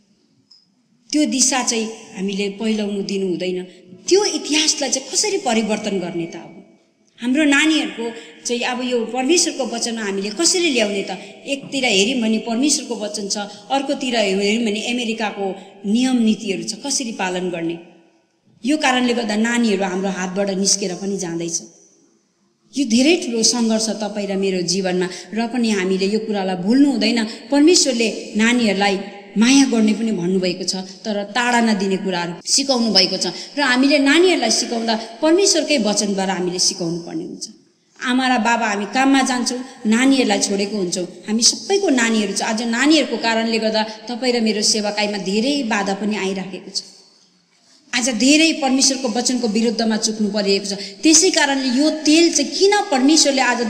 Speaker 2: त्यो दिशा चाहिँ हामीले पहिलाउनु दिनु हुँदैन। त्यो इतिहासलाई चाहिँ कसरी परिवर्तन गर्ने त? अब हाम्रो नानीहरूको चाहिँ अब यो परमेश्वरको वचनमा हामीले कसरी ल्याउने त? एकतिर हेऱ्यौँ भने परमेश्वरको वचन छ, अर्कोतिर हेऱ्यौँ भने अमेरिकाको नियम नीतिहरू छ, कसरी पालन गर्ने? यो कारणले गर्दा नानीहरू हाम्रो हातबाट निस्केर पनि जाँदैछ। यो धेरै ठुलो सङ्घर्ष तपाईँ र मेरो जीवनमा, र पनि हामीले यो कुरालाई भुल्नु हुँदैन। परमेश्वरले नानीहरूलाई माया गर्ने पनि भन्नुभएको छ, तर टाढा नदिने कुराहरू सिकाउनु भएको छ। र हामीले नानीहरूलाई सिकाउँदा परमेश्वरकै वचनद्वारा हामीले सिकाउनु पर्ने हुन्छ। आमा र बाबा हामी काममा जान्छौँ, नानीहरूलाई छोडेको हुन्छौँ। हामी सबैको नानीहरू छ। आज नानीहरूको कारणले गर्दा तपाईँ र मेरो सेवाकाईमा धेरै बाधा पनि आइराखेको छ। आज धेरै परमेश्वरको वचनको विरुद्धमा चुक्नु परेको छ। त्यसै कारणले यो तेल चाहिँ किन परमेश्वरले आज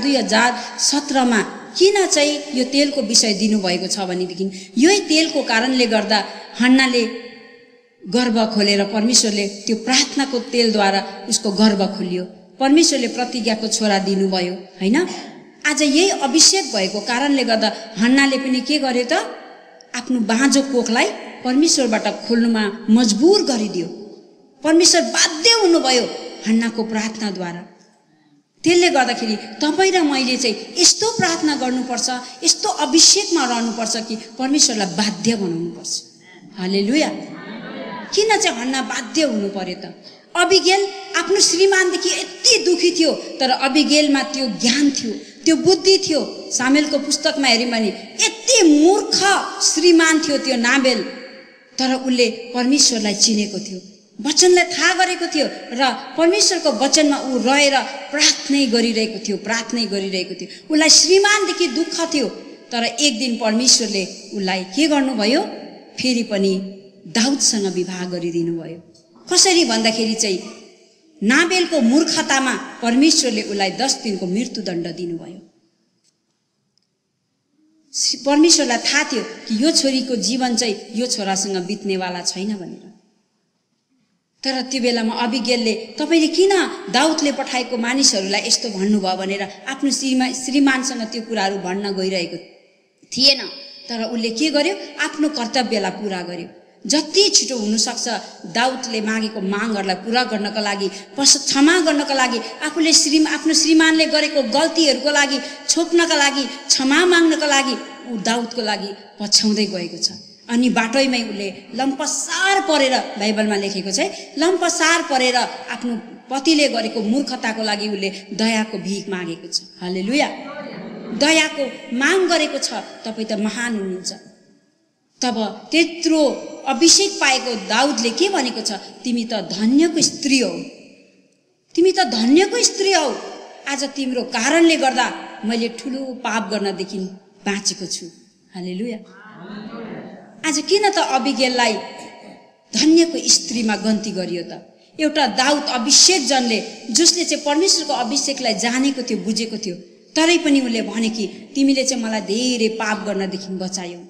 Speaker 2: 2017मा किन चाहिँ यो तेलको विषय दिनुभएको छ भनेदेखि यही तेलको कारणले गर्दा हन्नाले गर्भ खोलेर परमेश्वरले त्यो प्रार्थनाको तेलद्वारा उसको गर्भ खोलियो। परमेश्वरले प्रतिज्ञाको छोरा दिनुभयो हैन। आज यही अभिषेक भएको कारणले गर्दा हन्नाले पनि के गर्यो त? आफ्नो बाँझो कोखलाई परमेश्वरबाट खोल्नुमा मजबुर गरिदियो। परमेश्वर बाध्य हुनुभयो हन्नाको प्रार्थनाद्वारा। त्यसले गर्दाखेरि तपाईँ र मैले चाहिँ यस्तो प्रार्थना गर्नुपर्छ, यस्तो अभिषेकमा रहनुपर्छ कि परमेश्वरलाई बाध्य बनाउनुपर्छ। हालेलुया। किन चाहिँ हन्ना बाध्य हुनु पर्यो त? अबिगेल आफ्नो श्रीमानदेखि यति दुखी थियो, तर अबिगेलमा त्यो ज्ञान थियो, त्यो बुद्धि थियो। सामेलको पुस्तकमा हेऱ्यौँ भने यति मूर्ख श्रीमान थियो त्यो नाबेल, तर उसले परमेश्वरलाई चिनेको थियो, वचनलाई थाहा गरेको थियो, र परमेश्वरको वचनमा ऊ रहेर प्रार्थनै गरिरहेको थियो। उसलाई श्रीमानदेखि दुःख थियो, तर एक दिन परमेश्वरले उसलाई के गर्नुभयो? फेरि पनि दाउदसँग विवाह गरिदिनु भयो। कसरी भन्दाखेरि चाहिँ नाबेलको मूर्खतामा परमेश्वरले उसलाई 10 दिनको मृत्युदण्ड दिनुभयो। परमेश्वरलाई थाहा थियो कि यो छोरीको जीवन चाहिँ यो छोरासँग बित्नेवाला छैन भनेर। तर त्यो बेलामा अबिगेलले तपाईँले किन दाउदले पठाएको मानिसहरूलाई यस्तो भन्नुभयो भनेर आफ्नो श्रीमानसँग त्यो कुराहरू भन्न गइरहेको थिएन। तर उसले के गर्यो? आफ्नो कर्तव्यलाई पुरा गर्यो। जति छिटो हुनसक्छ दाउदले मागेको मागहरूलाई पुरा गर्नका लागि, क्षमा गर्नका लागि, आफूले आफ्नो श्रीमानले गरेको गल्तीहरूको लागि छोप्नका लागि, क्षमा माग्नका लागि ऊ दाउदको लागि पछ्याउँदै गएको छ। अनि बाटैमै उसले लम्पसार परेर, बाइबलमा लेखेको छ, लम्पसार परेर आफ्नो पतिले गरेको मूर्खताको लागि उसले दयाको भिख मागेको छ। हालेलुया। दयाको माग गरेको छ। तपाईँ त महान हुनुहुन्छ। तब त्यत्रो अभिषेक पाएको दाउदले के भनेको छ? तिमी त धन्यको स्त्री हौ, तिमी त धन्यको स्त्री हौ। आज तिम्रो कारणले गर्दा मैले ठुलो पाप गर्नदेखि बाँचेको छु। हालेलुया। आज किन त अबिगेललाई धन्यको स्त्रीमा गन्ती गरियो त? एउटा दाउद अभिषेक जनले, जसले चाहिँ परमेश्वरको अभिषेकलाई जानेको थियो, बुझेको थियो, तरै पनि उसले भने कि तिमीले चाहिँ मलाई धेरै पाप गर्नदेखि बचायौ।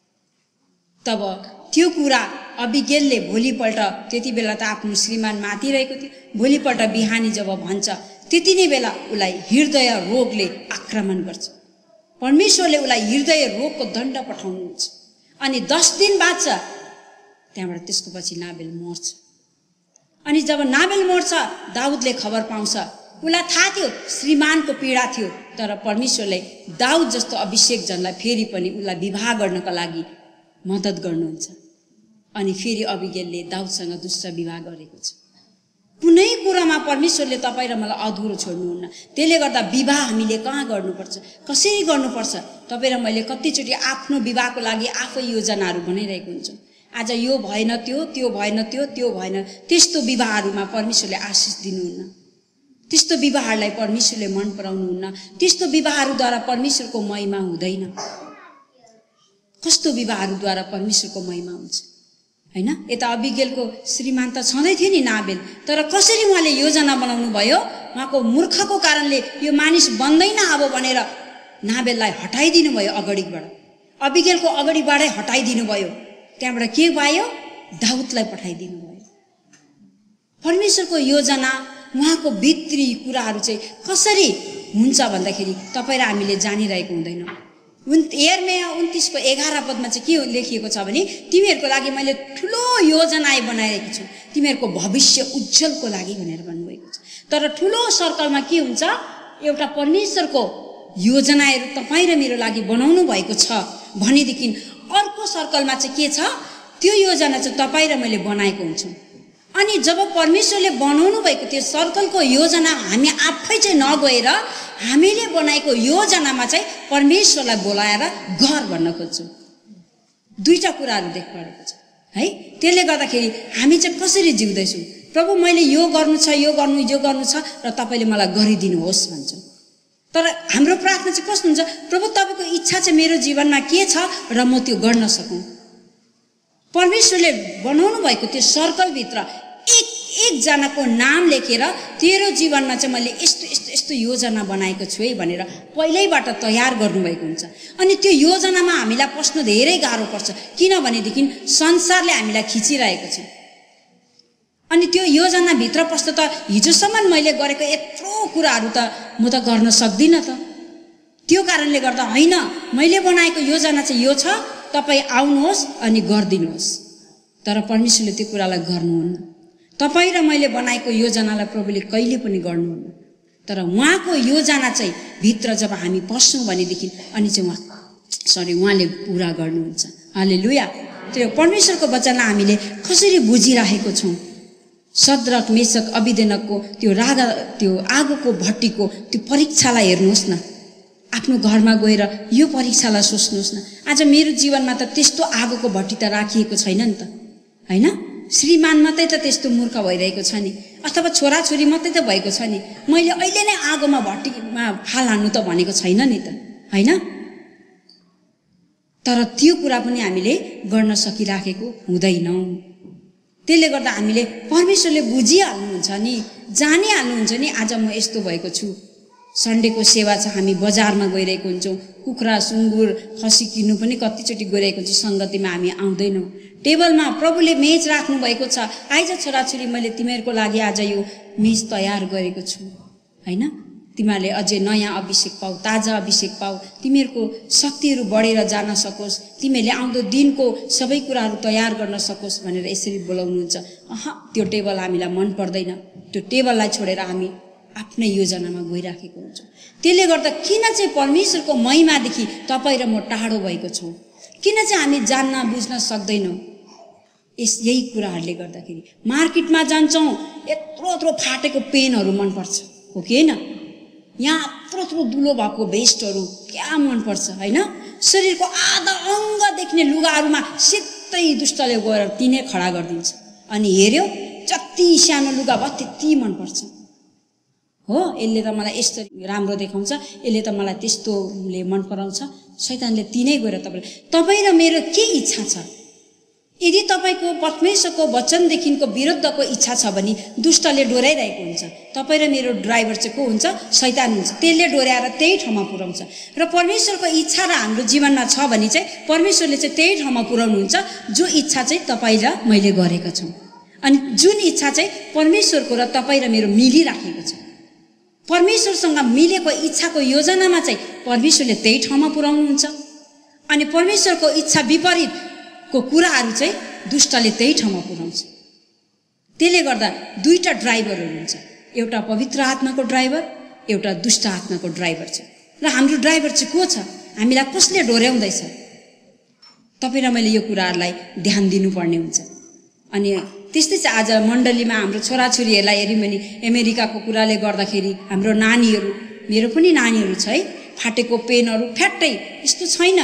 Speaker 2: तब त्यो कुरा अबिगेलले भोलिपल्ट, त्यति बेला त आफ्नो श्रीमान मातिरहेको थियो, भोलिपल्ट बिहानी जब भन्छ त्यति नै बेला उसलाई हृदय रोगले आक्रमण गर्छ। परमेश्वरले उसलाई हृदय रोगको दण्ड पठाउनुहुन्छ। अनि 10 दिन बाँच्छ। त्यहाँबाट त्यसको पछि नाबेल मर्छ। अनि जब नाबेल मर्छ दाउदले खबर पाउँछ। उसलाई थाहा थियो श्रीमानको पीडा थियो, तर परमेश्वरले दाउद जस्तो अभिषेक जनलाई फेरि पनि उसलाई विवाह गर्नका लागि मद्दत गर्नुहुन्छ। अनि फेरि अबिगेलले दाउदसँग दुष्ट विवाह गरेको छ। कुनै कुरामा परमेश्वरले तपाईँ र मलाई अधुरो छोड्नुहुन्न। त्यसले गर्दा विवाह हामीले कहाँ गर्नुपर्छ, कसरी गर्नुपर्छ? तपाईँ र मैले कतिचोटि आफ्नो विवाहको लागि आफै योजनाहरू बनाइरहेको हुन्छौँ। आज यो भएन, त्यो भएन, त्यो भएन। त्यस्तो विवाहहरूमा परमेश्वरले आशिष दिनुहुन्न। त्यस्तो विवाहहरूलाई परमेश्वरले मन पराउनुहुन्न। त्यस्तो विवाहहरूद्वारा परमेश्वरको महिमा हुँदैन। कस्तो विवाहहरूद्वारा परमेश्वरको महिमा हुन्छ हैन? यता अबिगेलको श्रीमान त छँदै थियो नि नाबेल, तर कसरी उहाँले योजना बनाउनु भयो? उहाँको मूर्खको कारणले यो मानिस बन्दैन अब भनेर नाबेललाई हटाइदिनु भयो अगाडिबाट, अबिगेलको अगाडिबाटै हटाइदिनु भयो। त्यहाँबाट के भयो? दाउदलाई पठाइदिनु भयो। परमेश्वरको योजना, उहाँको भित्री कुराहरू चाहिँ कसरी हुन्छ भन्दाखेरि तपाईँ र हामीले जानिरहेको हुँदैन। यिर्मया 29:11 चाहिँ के लेखिएको छ भने, तिमीहरूको लागि मैले ठुलो योजना बनाइरहेको छु, तिमीहरूको भविष्य उज्जवलको लागि भनेर भन्नुभएको छ। तर ठुलो सर्कलमा के हुन्छ? एउटा परमेश्वरको योजनाहरू तपाईँ र मेरो लागि बनाउनु भएको छ भनेदेखि अर्को सर्कलमा चाहिँ के छ? त्यो योजना चाहिँ तपाईँ र मैले बनाएको हुन्छौँ। अनि जब परमेश्वरले बनाउनु भएको त्यो सर्कलको योजना हामी आफै चाहिँ नगएर हामीले बनाएको योजनामा चाहिँ परमेश्वरलाई बोलाएर घर भन्न खोज्छौँ। दुईटा कुराहरू देख परेको छ है। त्यसले गर्दाखेरि हामी चाहिँ कसरी जिउँदैछौँ? प्रभु मैले यो गर्नु छ, यो गर्नु छ र तपाईँले मलाई गरिदिनुहोस् भन्छौँ। तर हाम्रो प्रार्थना चाहिँ कस्तो हुन्छ? प्रभु तपाईँको इच्छा चाहिँ मेरो जीवनमा के छ र म त्यो गर्न सकौँ। परमेश्वरले बनाउनु भएको त्यो सर्कलभित्र एकजनाको नाम लेखेर तेरो जीवनमा चाहिँ मैले यस्तो योजना बनाएको छु है भनेर पहिल्यैबाट तयार गर्नुभएको हुन्छ। अनि त्यो योजनामा हामीलाई पस्नु धेरै गाह्रो पर्छ, किनभनेदेखि संसारले हामीलाई खिचिरहेको छ। अनि त्यो योजनाभित्र पस्दा त हिजोसम्म मैले गरेको यत्रो कुराहरू त म त गर्न सक्दिनँ त। त्यो कारणले गर्दा होइन, मैले बनाएको योजना चाहिँ यो छ, तपाईँ आउनुहोस् अनि गरिदिनुहोस्। तर परमेश्वरले त्यो कुरालाई गर्नुहुन्न। तपाईँ र मैले बनाएको योजनालाई प्रभुले कहिले पनि गर्नुहुन्न। तर उहाँको योजना चाहिँ भित्र जब हामी पस्छौँ भनेदेखि अनि चाहिँ उहाँले पुरा गर्नुहुन्छ। हालेलुया। त्यो परमेश्वरको वचनलाई हामीले कसरी बुझिराखेको छौँ? सद्रक मेशक अबिदेनको त्यो आगोको भट्टीको त्यो परीक्षालाई हेर्नुहोस् न। आफ्नो घरमा गएर यो परीक्षालाई सोच्नुहोस् न। आज मेरो जीवनमा त त्यस्तो आगोको भट्टी त राखिएको छैन नि त, होइन? श्रीमान मात्रै त त्यस्तो मूर्ख भइरहेको छ नि, अथवा छोराछोरी मात्रै त भएको छ नि। मैले अहिले नै आगोमा भट्टीमा फाल हान्नु त भनेको छैन नि त, होइन? तर त्यो कुरा पनि हामीले गर्न सकिराखेको हुँदैनौँ। त्यसले गर्दा हामीले परमेश्वरले बुझिहाल्नुहुन्छ नि, जानिहाल्नुहुन्छ नि आज म यस्तो भएको छु। सन्डेको सेवा छ, हामी बजारमा गइरहेको हुन्छौँ, कुखुरा सुँगुर खसी किन्नु पनि कतिचोटि गइरहेको हुन्छौँ, सङ्गतिमा हामी आउँदैनौँ। टेबलमा प्रभुले मेज राख्नु भएको छ, आइज छोराछोरी मैले तिमीहरूको लागि आज यो मेज तयार गरेको छु, होइन? तिमीहरूले अझै नयाँ अभिषेक पाऊ, ताजा अभिषेक पाऊ, तिमीहरूको शक्तिहरू बढेर जान सकोस्, तिमीहरूले आउँदो दिनको सबै कुराहरू तयार गर्न सकोस् भनेर यसरी बोलाउनुहुन्छ। त्यो टेबल हामीलाई मन पर्दैन। त्यो टेबललाई छोडेर हामी आफ्नै योजनामा गइराखेको हुन्छौँ। त्यसले गर्दा किन चाहिँ परमेश्वरको महिमादेखि तपाईँ र म टाढो भएको छौँ? किन चाहिँ हामी जान्न बुझ्न सक्दैनौँ? यही कुराहरूले गर्दाखेरि मार्केटमा जान्छौँ, यत्रो फाटेको पेनहरू मनपर्छ, हो कि होइन? यहाँ यत्रो दुलो भएको भेस्टहरू क्या मनपर्छ, होइन? शरीरको आधा अङ्ग देख्ने लुगाहरूमा सिधै दुष्टले गएर तिनै खडा गरिदिन्छ। अनि हेऱ्यो, जति सानो लुगा भयो त्यति मनपर्छ। हो, यसले त मलाई यस्तो राम्रो देखाउँछ, यसले त मलाई त्यस्तोले मन पराउँछ। शैतानले तिनै गएर तपाईँ र मेरो के इच्छा छ? यदि तपाईँको परमेश्वरको वचनदेखिको विरुद्धको इच्छा छ भने दुष्टले डोराइरहेको हुन्छ। तपाईँ र मेरो ड्राइभर चाहिँ को हुन्छ? शैतान हुन्छ। त्यसले डोर्याएर त्यही ठाउँमा पुर्याउँछ। र परमेश्वरको इच्छा र हाम्रो जीवनमा छ भने चाहिँ परमेश्वरले चाहिँ त्यही ठाउँमा पुर्याउनुहुन्छ जो इच्छा चाहिँ तपाईँ र मैले गरेका छौँ। अनि जुन इच्छा चाहिँ परमेश्वरको र तपाईँ र मेरो मिलिराखेको छ। परमेश्वरसँग मिलेको इच्छाको योजनामा चाहिँ परमेश्वरले त्यही ठाउँमा पुर्याउनुहुन्छ। अनि परमेश्वरको इच्छा विपरीतको कुराहरू चाहिँ दुष्टले त्यही ठाउँमा पुर्याउँछ। त्यसले गर्दा दुईटा ड्राइभरहरू हुन्छ, एउटा पवित्र आत्माको ड्राइभर, एउटा दुष्ट आत्माको ड्राइभर छ। र हाम्रो ड्राइभर चाहिँ को छ? हामीलाई कसले डोर्याउँदैछ? तपाईँ र मैले यो कुराहरूलाई ध्यान दिनुपर्ने हुन्छ। अनि त्यस्तै चाहिँ आज मण्डलीमा हाम्रो छोराछोरीहरूलाई हेऱ्यौँ भने अमेरिकाको कुराले गर्दाखेरि हाम्रो नानीहरू, मेरो पनि नानीहरू छ है, फाटेको पेनहरू फ्याट्टै यस्तो छैन।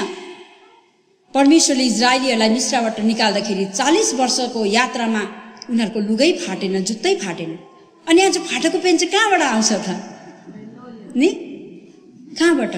Speaker 2: परमेश्वरले इजरायलीहरूलाई मिस्रबाट निकाल्दाखेरि 40 वर्षको यात्रामा उनीहरूको लुगै फाटेन, जुत्तै फाटेन। अनि आज फाटेको पेन चाहिँ कहाँबाट आउँछ त नि? कहाँबाट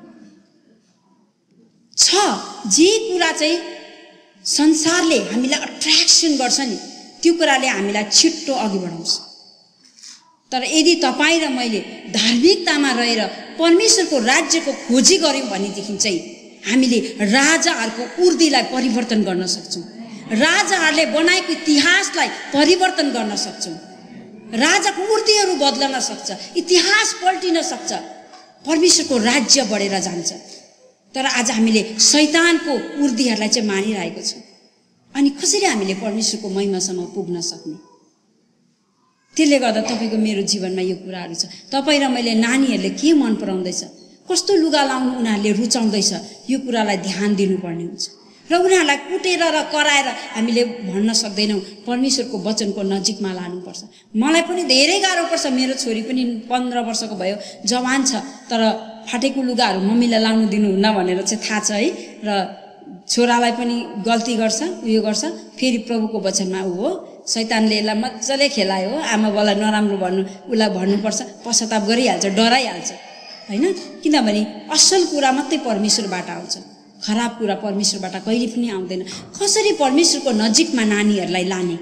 Speaker 2: छ? जे कुरा चाहिँ संसारले हामीलाई अट्र्याक्सन गर्छ नि त्यो कुराले हामीलाई छिट्टो अघि बढाउँछ। तर यदि तपाईँ र मैले धार्मिकतामा रहेर परमेश्वरको राज्यको खोजी गर्यौँ भनेदेखि चाहिँ हामीले राजाहरूको उर्दीलाई परिवर्तन गर्न सक्छौँ, राजाहरूले बनाएको इतिहासलाई परिवर्तन गर्न सक्छौँ, राजाको उर्दीहरू बदलन सक्छ, इतिहास पल्टिन सक्छ, परमेश्वरको राज्य बढेर जान्छ। तर आज हामीले शैतानको उर्दीहरूलाई चाहिँ मानिरहेको छौँ। अनि कसरी हामीले परमेश्वरको महिमासम्म पुग्न सक्ने? त्यसले गर्दा तपाईँको मेरो जीवनमा यो कुराहरू छ। तपाईँ र मैले नानीहरूले के मन पराउँदैछ, कस्तो लुगा लाउनु उनीहरूले रुचाउँदैछ, यो कुरालाई ध्यान दिनुपर्ने हुन्छ। र उनीहरूलाई कुटेर र कराएर हामीले भन्न सक्दैनौँ, परमेश्वरको वचनको नजिकमा लानुपर्छ। मलाई पनि धेरै गाह्रो पर्छ, मेरो छोरी पनि 15 वर्षको भयो, जवान छ, तर फाटेको लुगाहरू मम्मीलाई लाउनु दिनुहुन्न भनेर चाहिँ थाहा छ है। र छोरालाई पनि गल्ती गर्छ, उयो गर्छ, फेरि प्रभुको वचनमा ऊ हो शैतानले यसलाई मजाले खेलायो, आमा बाउलाई नराम्रो भन्नु, उसलाई भन्नुपर्छ, पश्चाताप गरिहाल्छ, डराइहाल्छ होइन। किनभने असल कुरा मात्रै परमेश्वरबाट आउँछ, खराब कुरा परमेश्वरबाट कहिले पनि आउँदैन। कसरी परमेश्वरको नजिकमा नानीहरूलाई लाने?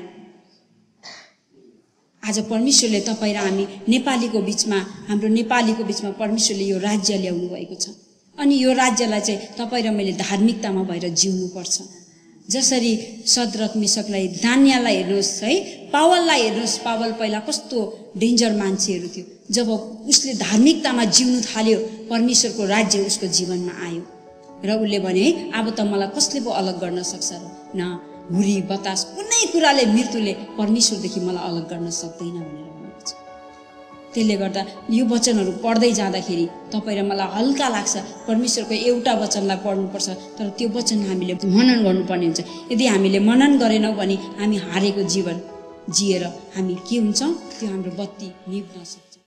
Speaker 2: आज परमेश्वरले तपाईँ र हामी नेपालीको बिचमा, हाम्रो नेपालीको बिचमा परमेश्वरले यो राज्य ल्याउनु भएको छ। अनि यो राज्यलाई चाहिँ तपाईँ र मैले धार्मिकतामा भएर जिउनुपर्छ। जसरी सद्रक मिशकलाई, दानियललाई हेर्नुहोस् है, पावललाई हेर्नुहोस्, पावल पहिला कस्तो डेन्जर मान्छेहरू थियो, जब उसले धार्मिकतामा जिउनु थाल्यो परमेश्वरको राज्य उसको जीवनमा आयो र उसले भने अब त मलाई कसले पो अलग गर्न सक्छ र? न हुरी बतास कुनै कुराले, मृत्युले परमेश्वरदेखि मलाई अलग गर्न सक्दैन भनेर भनेको छ। त्यसले गर्दा यो वचनहरू पढ्दै जाँदाखेरि तपाईँ र मलाई हल्का लाग्छ, परमेश्वरको एउटा वचनलाई पढ्नुपर्छ, तर त्यो वचन हामीले मनन गर्नुपर्ने हुन्छ। यदि हामीले मनन गरेनौँ भने हामी हारेको जीवन जिएर हामी के हुन्छौँ, त्यो हाम्रो बत्ती निभ्न सक्छ।